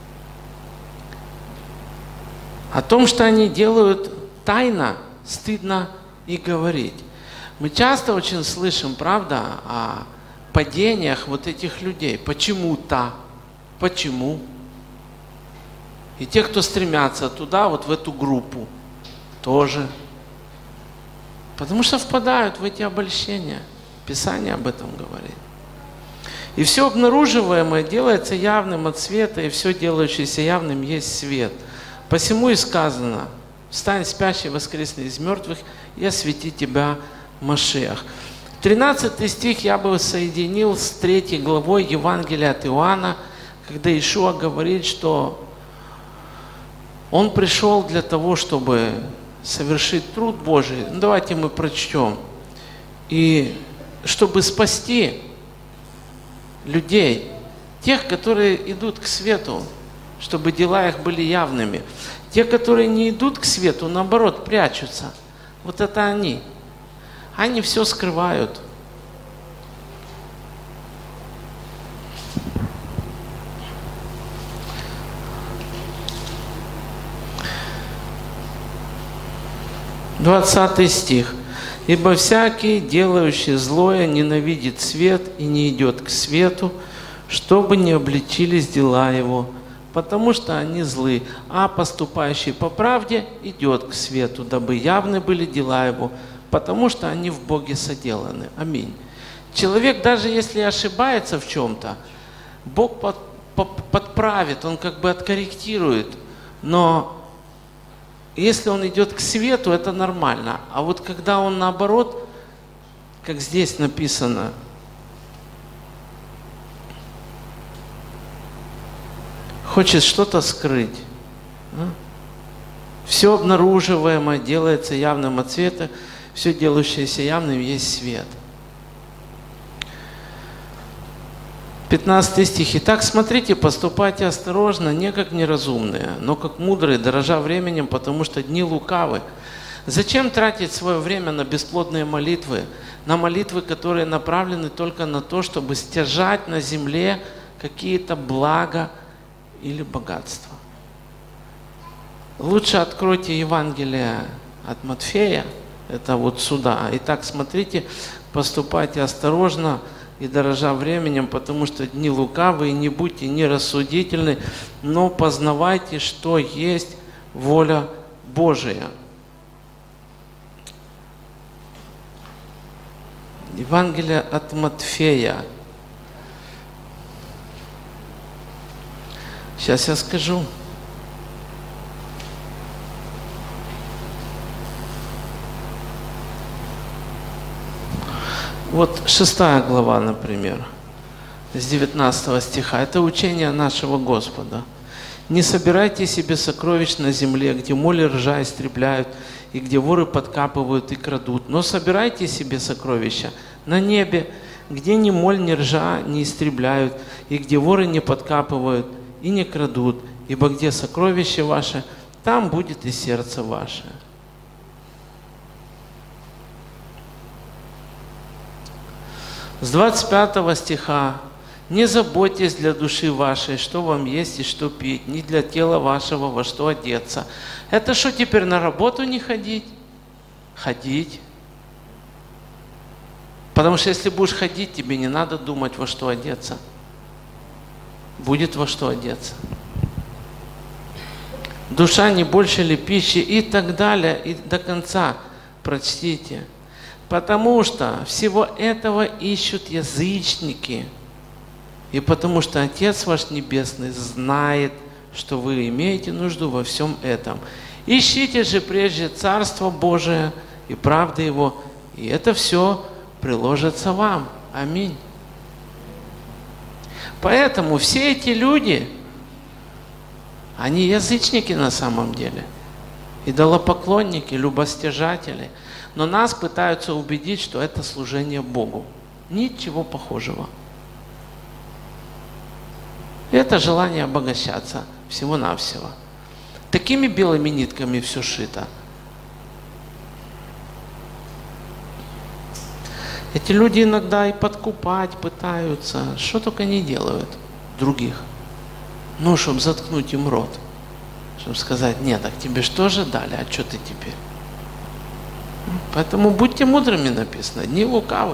О том, что они делают тайно, стыдно и говорить. Мы часто очень слышим, правда, о падениях вот этих людей. Почему-то. Почему? И те, кто стремятся туда, вот в эту группу, тоже. Потому что впадают в эти обольщения. Писание об этом говорит. И все обнаруживаемое делается явным от света, и все делающееся явным есть свет. Посему и сказано, встань, спящий, воскресни из мертвых, и освети тебя Машиах. 13 стих я бы соединил с 3 главой Евангелия от Иоанна, когда Иешуа говорит, что Он пришел для того, чтобы совершить труд Божий. Давайте мы прочтем. И чтобы спасти людей, тех, которые идут к свету, чтобы дела их были явными. Те, которые не идут к свету, наоборот, прячутся. Вот это они. Они все скрывают. Двадцатый стих. «Ибо всякий, делающий злое, ненавидит свет и не идет к свету, чтобы не обличились дела его, потому что они злы, а поступающий по правде идет к свету, дабы явны были дела его, потому что они в Боге соделаны». Аминь. Человек, даже если ошибается в чем-то, Бог подправит, Он как бы откорректирует, но если он идет к свету, это нормально. А вот когда он наоборот, как здесь написано, хочет что-то скрыть. Все обнаруживаемое делается явным от света, все делающееся явным есть свет. 15 стих. «Итак, смотрите, поступайте осторожно, не как неразумные, но как мудрые, дорожа временем, потому что дни лукавы». Зачем тратить свое время на бесплодные молитвы, на молитвы, которые направлены только на то, чтобы стяжать на земле какие-то блага или богатства? Лучше откройте Евангелие от Матфея, это вот сюда. Итак, смотрите, поступайте осторожно и дорожа временем, потому что дни лукавые, не будьте нерассудительны, но познавайте, что есть воля Божия. Евангелие от Матфея. Сейчас я скажу. Вот 6 глава, например, с 19 стиха. Это учение нашего Господа. «Не собирайте себе сокровищ на земле, где моль и ржа истребляют, и где воры подкапывают и крадут. Но собирайте себе сокровища на небе, где ни моль, ни ржа не истребляют, и где воры не подкапывают и не крадут. Ибо где сокровище ваше, там будет и сердце ваше». С 25 стиха. «Не заботьтесь для души вашей, что вам есть и что пить, ни для тела вашего, во что одеться». Это что, теперь на работу не ходить? Ходить. Потому что если будешь ходить, тебе не надо думать, во что одеться. Будет во что одеться. Душа не больше ли пищи и так далее, и до конца прочтите. Потому что всего этого ищут язычники. И потому что Отец ваш Небесный знает, что вы имеете нужду во всем этом. Ищите же прежде Царство Божие и правды Его, и это все приложится вам. Аминь. Поэтому все эти люди, они язычники на самом деле, идолопоклонники, любостяжатели, но нас пытаются убедить, что это служение Богу. Ничего похожего. Это желание обогащаться всего-навсего. Такими белыми нитками все шито. Эти люди иногда и подкупать пытаются, что только не делают других. Ну, чтобы заткнуть им рот. Чтобы сказать: нет, так тебе что же дали, а что ты теперь? Поэтому будьте мудрыми, написано, дни лукавы.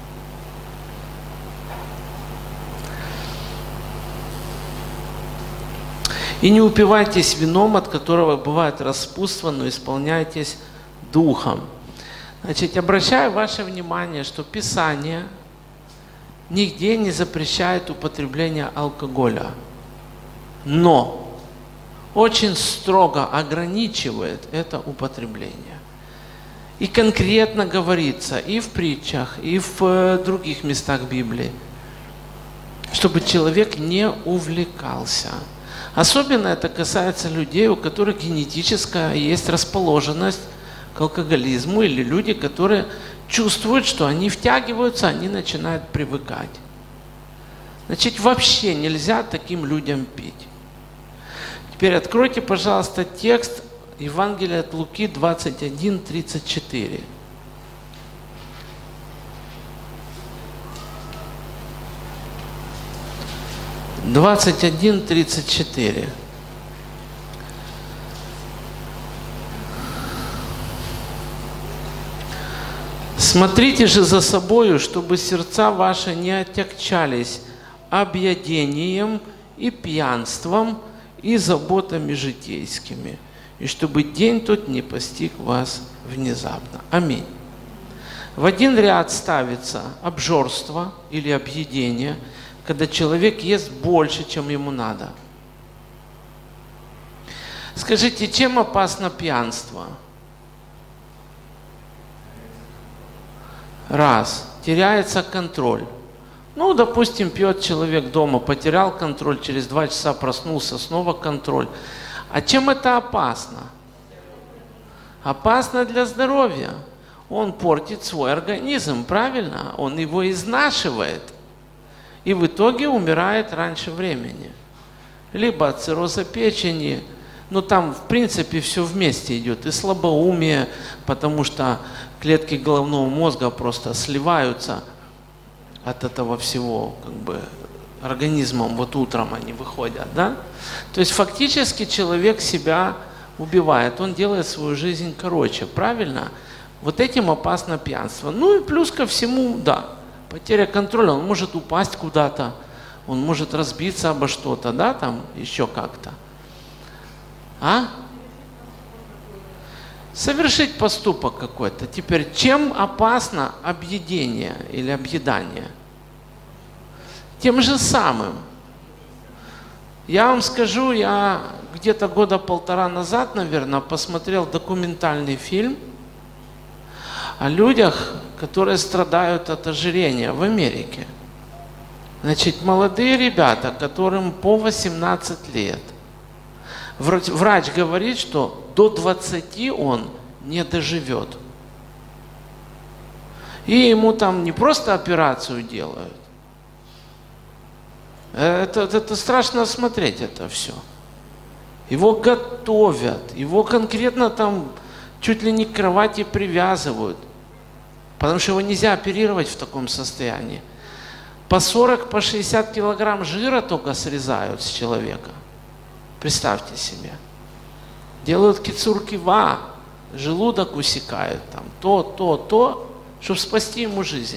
И не упивайтесь вином, от которого бывает распутство, но исполняйтесь духом. Значит, обращаю ваше внимание, что Писание нигде не запрещает употребление алкоголя, но очень строго ограничивает это употребление. И конкретно говорится и в притчах, и в других местах Библии, чтобы человек не увлекался. Особенно это касается людей, у которых генетическая есть расположенность к алкоголизму, или люди, которые чувствуют, что они втягиваются, они начинают привыкать. Значит, вообще нельзя таким людям пить. Теперь откройте, пожалуйста, текст Евангелия от Луки 21:34. (21:34). «Смотрите же за собою, чтобы сердца ваши не отягчались объедением и пьянством и заботами житейскими, и чтобы день тот не постиг вас внезапно». Аминь. В один ряд ставится обжорство или объедение, когда человек ест больше, чем ему надо. Скажите, чем опасно пьянство? Раз. Теряется контроль. Ну, допустим, пьет человек дома, потерял контроль, через 2 часа проснулся, снова контроль. А чем это опасно? Опасно для здоровья. Он портит свой организм, правильно? Он его изнашивает. И в итоге умирает раньше времени. Либо от цирроза печени, но там в принципе все вместе идет. И слабоумие, потому что клетки головного мозга просто сливаются от этого всего, как бы организмом, вот утром они выходят, да? То есть фактически человек себя убивает, он делает свою жизнь короче, правильно? Вот этим опасно пьянство. Ну и плюс ко всему, да, потеря контроля, он может упасть куда-то, он может разбиться обо что-то, да, там еще как-то. А? Совершить поступок какой-то. Теперь, чем опасно объедение или объедание? Тем же самым. Я вам скажу, я где-то года 1,5 назад, наверное, посмотрел документальный фильм о людях, которые страдают от ожирения в Америке. Значит, молодые ребята, которым по 18 лет. Врач говорит, что до 20 он не доживет. И ему там не просто операцию делают. Это страшно смотреть это все. Его готовят, его конкретно там чуть ли не к кровати привязывают. Потому что его нельзя оперировать в таком состоянии. По 40, по 60 килограмм жира только срезают с человека. Представьте себе. Делают кицур-кива, желудок усекают, там, то, чтобы спасти ему жизнь.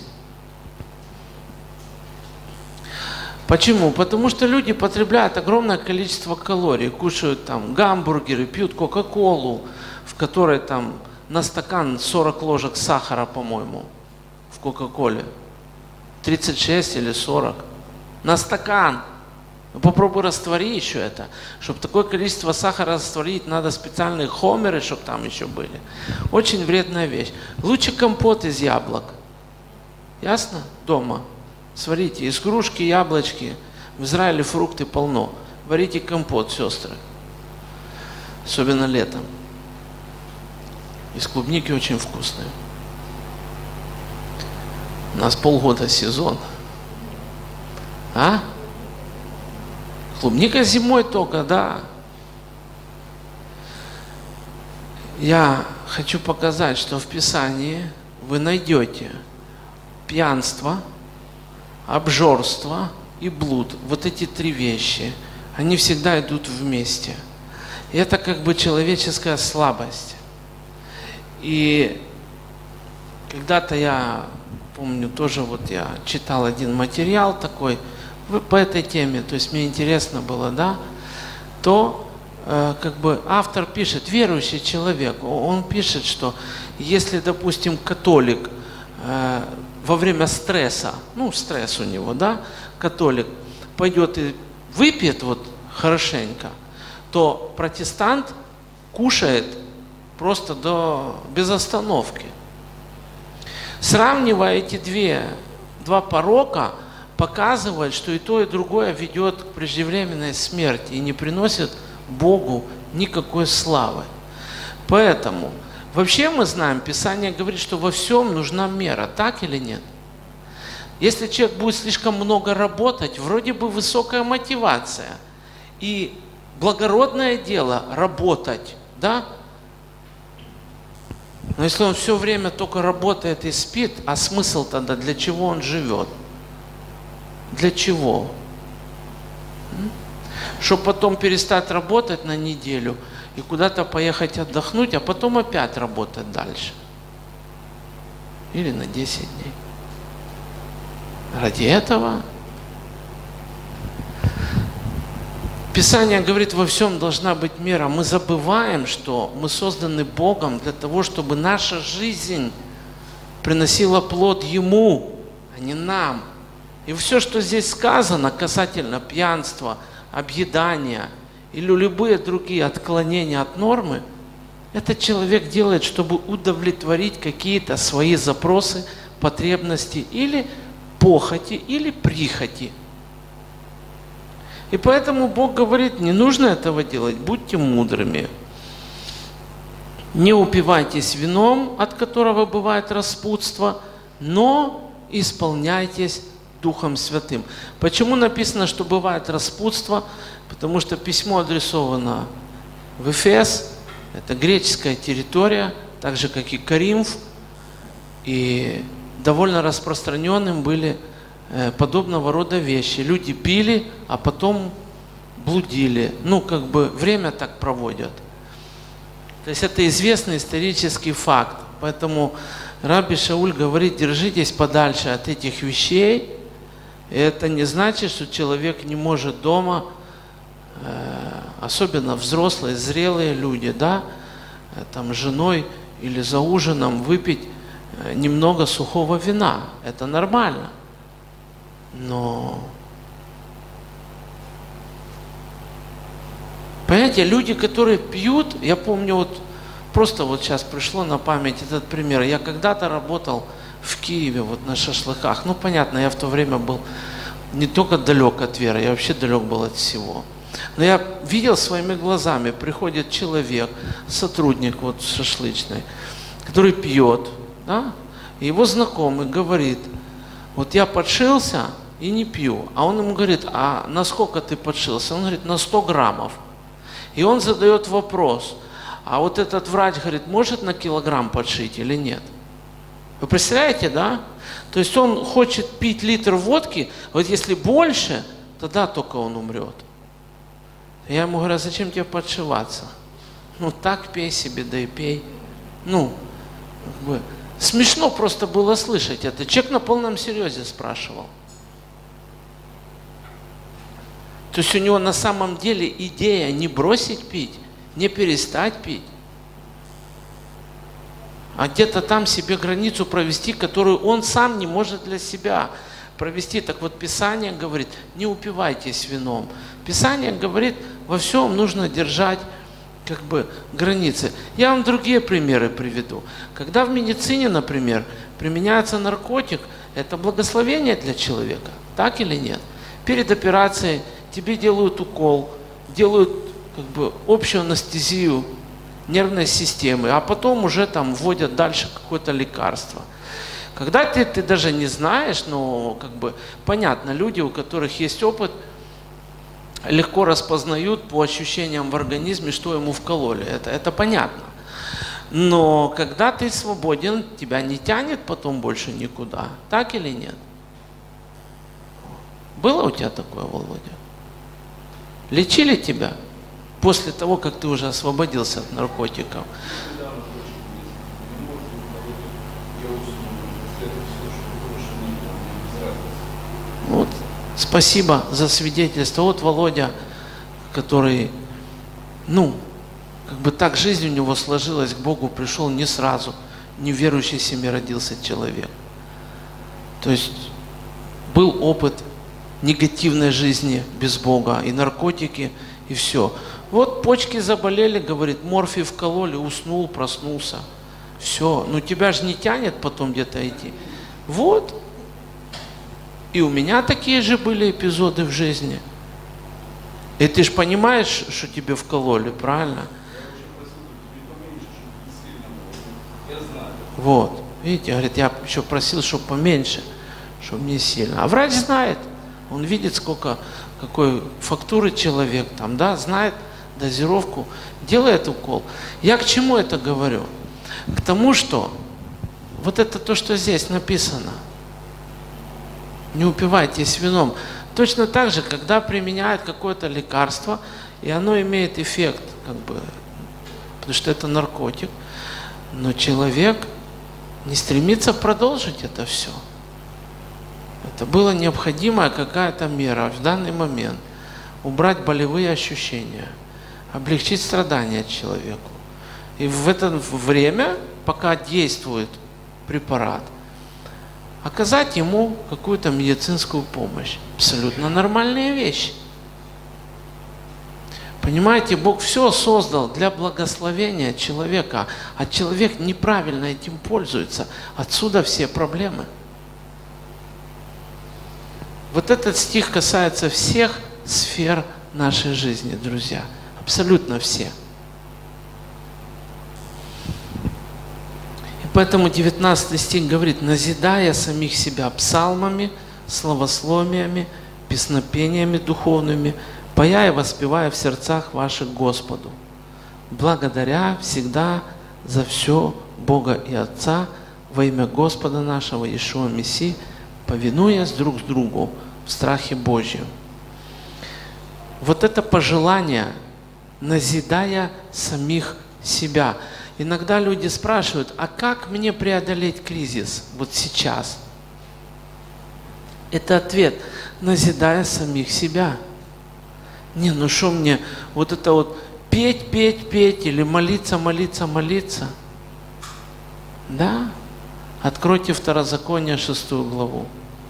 Почему? Потому что люди потребляют огромное количество калорий, кушают там гамбургеры, пьют кока-колу, в которой там на стакан 40 ложек сахара, по-моему, в кока-коле. 36 или 40. На стакан. Попробуй раствори еще это. Чтобы такое количество сахара растворить, надо специальные хомеры, чтобы там еще были. Очень вредная вещь. Лучше компот из яблок. Ясно? Дома. Сварите из кружки яблочки. В Израиле фрукты полно. Варите компот, сестры. Особенно летом. Из клубники очень вкусные. У нас полгода сезон. А? Клубника зимой только, да. Я хочу показать, что в Писании вы найдете пьянство, обжорство и блуд. Вот эти 3 вещи, они всегда идут вместе. И это как бы человеческая слабость. И когда-то я помню, тоже вот я читал один материал такой, по этой теме, то есть мне интересно было, да, то как бы автор пишет, верующий человек, он пишет, что если, допустим, католик во время стресса, ну, стресс у него, да, католик пойдет и выпьет вот хорошенько, то протестант кушает просто без остановки. Сравнивая эти два порока, показывает, что и то, и другое ведет к преждевременной смерти и не приносит Богу никакой славы. Поэтому, вообще мы знаем, Писание говорит, что во всем нужна мера, так или нет? Если человек будет слишком много работать, вроде бы высокая мотивация и благородное дело работать, да? Но если он все время только работает и спит, а смысл тогда, для чего он живет? Для чего? Чтобы потом перестать работать на неделю и куда-то поехать отдохнуть, а потом опять работать дальше. Или на 10 дней. Ради этого Писание говорит, во всем должна быть мера. Мы забываем, что мы созданы Богом для того, чтобы наша жизнь приносила плод Ему, а не нам. И все, что здесь сказано касательно пьянства, объедания или любые другие отклонения от нормы, этот человек делает, чтобы удовлетворить какие-то свои запросы, потребности или похоти, или прихоти. И поэтому Бог говорит, не нужно этого делать, будьте мудрыми. Не упивайтесь вином, от которого бывает распутство, но исполняйтесь Духом Святым. Почему написано, что бывает распутство? Потому что письмо адресовано в Эфес, это греческая территория, так же как и Коринф, и довольно распространенным были подобного рода вещи. Люди пили, а потом блудили. Ну, как бы время так проводят. То есть это известный исторический факт. Поэтому Раби Шауль говорит, держитесь подальше от этих вещей. И это не значит, что человек не может дома, особенно взрослые, зрелые люди, да, там с женой или за ужином выпить немного сухого вина. Это нормально. Но, понимаете, люди, которые пьют, я помню, вот просто вот сейчас пришло на память этот пример. Я когда-то работал в Киеве, вот на шашлыках. Ну, понятно, я в то время был не только далек от веры, я вообще далек был от всего. Но я видел своими глазами, приходит человек, сотрудник вот шашлычный, который пьет, да, и его знакомый говорит, вот я подшился и не пью. А он ему говорит, а на сколько ты подшился? Он говорит, на 100 граммов. И он задает вопрос, а вот этот врач говорит, может на килограмм подшить или нет? Вы представляете, да? То есть он хочет пить литр водки, вот если больше, тогда только он умрет. Я ему говорю, а зачем тебе подшиваться? Ну так пей себе, да и пей. Ну, как бы, смешно просто было слышать это. Человек на полном серьезе спрашивал. То есть у него на самом деле идея не бросить пить, не перестать пить, а где-то там себе границу провести, которую он сам не может для себя провести. Так вот, Писание говорит, не упивайтесь вином. Писание говорит, во всем нужно держать как бы границы. Я вам другие примеры приведу. Когда в медицине, например, применяется наркотик, это благословение для человека, так или нет? Перед операцией тебе делают укол, делают как бы общую анестезию нервной системы, а потом уже там вводят дальше какое-то лекарство. Когда ты даже не знаешь, но как бы понятно, люди, у которых есть опыт, легко распознают по ощущениям в организме, что ему вкололи. Это понятно. Но когда ты свободен, тебя не тянет потом больше никуда. Так или нет? Было у тебя такое, Володя? Лечили тебя после того, как ты уже освободился от наркотиков? Вот. Спасибо за свидетельство. Вот Володя, который, как бы так жизнь у него сложилась, к Богу пришел не сразу, не в верующей семье родился человек. То есть был опыт негативной жизни без Бога, и наркотики, и все. Вот почки заболели, говорит, морфий вкололи, уснул, проснулся. Все, тебя же не тянет потом где-то идти. Вот. И у меня такие же были эпизоды в жизни. И ты же понимаешь, что тебе вкололи, правильно? Вот. Видите, говорит, я еще просил, чтобы поменьше, чтобы не сильно. А врач знает. Он видит, какой фактуры человек там, да, знает дозировку, делает укол. Я к чему это говорю? К тому, что вот это то, что здесь написано. Не упивайтесь вином. Точно так же, когда применяют какое-то лекарство, и оно имеет эффект, потому что это наркотик, но человек не стремится продолжить это все. Это была необходимая какая-то мера в данный момент. Убрать болевые ощущения, облегчить страдания человеку. И в это время, пока действует препарат, оказать ему какую-то медицинскую помощь. Абсолютно нормальные вещи. Понимаете, Бог все создал для благословения человека, а человек неправильно этим пользуется. Отсюда все проблемы. Вот этот стих касается всех сфер нашей жизни, друзья. Абсолютно все. И поэтому 19 стих говорит, назидая самих себя псалмами, словословиями, песнопениями духовными, поя и воспевая в сердцах ваших Господу, благодаря всегда за все Бога и Отца во имя Господа нашего Иешуа Мессии, повинуясь друг другу в страхе Божьем. Вот это пожелание, назидая самих себя. Иногда люди спрашивают, а как мне преодолеть кризис вот сейчас? Это ответ, назидая самих себя. Не, ну что мне вот это вот петь, петь, петь или молиться, молиться, молиться? Да? Откройте Второзаконие 6 главу.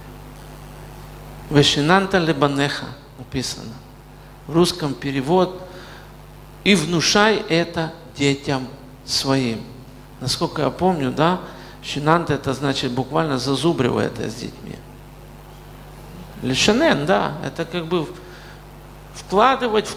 Вешинанта лебанеха написано. В русском перевод. И внушай это детям своим. Насколько я помню, да, шинанта это значит буквально зазубривай это с детьми. Лишанен, да, это как бы вкладывать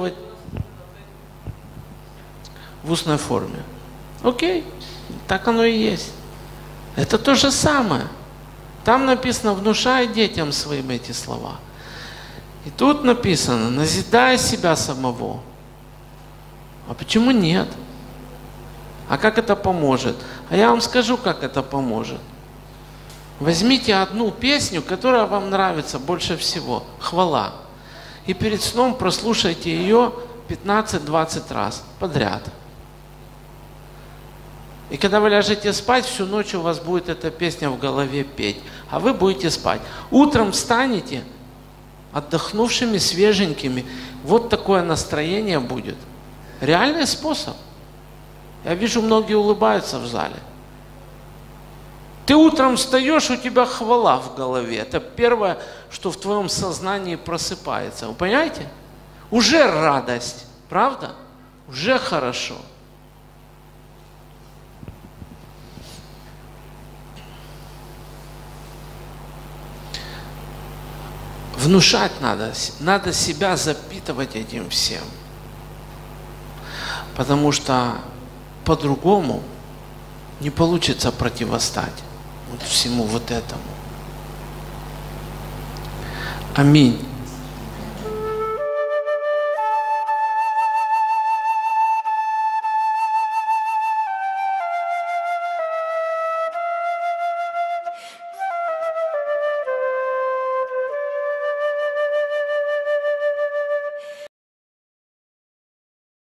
в устной форме. Окей, так оно и есть. Это то же самое. Там написано, внушай детям своим эти слова. И тут написано, назидай себя самого. А почему нет? А как это поможет? А я вам скажу, как это поможет. Возьмите одну песню, которая вам нравится больше всего. Хвала. И перед сном прослушайте ее 15-20 раз подряд. И когда вы ляжете спать, всю ночь у вас будет эта песня в голове петь. А вы будете спать. Утром встанете отдохнувшими, свеженькими. Вот такое настроение будет. Реальный способ. Я вижу, многие улыбаются в зале. Ты утром встаешь, у тебя хвала в голове. Это первое, что в твоем сознании просыпается. Вы понимаете? Уже радость, правда? Уже хорошо. Внушать надо себя запитывать этим всем. Потому что по-другому не получится противостать вот всему вот этому. Аминь.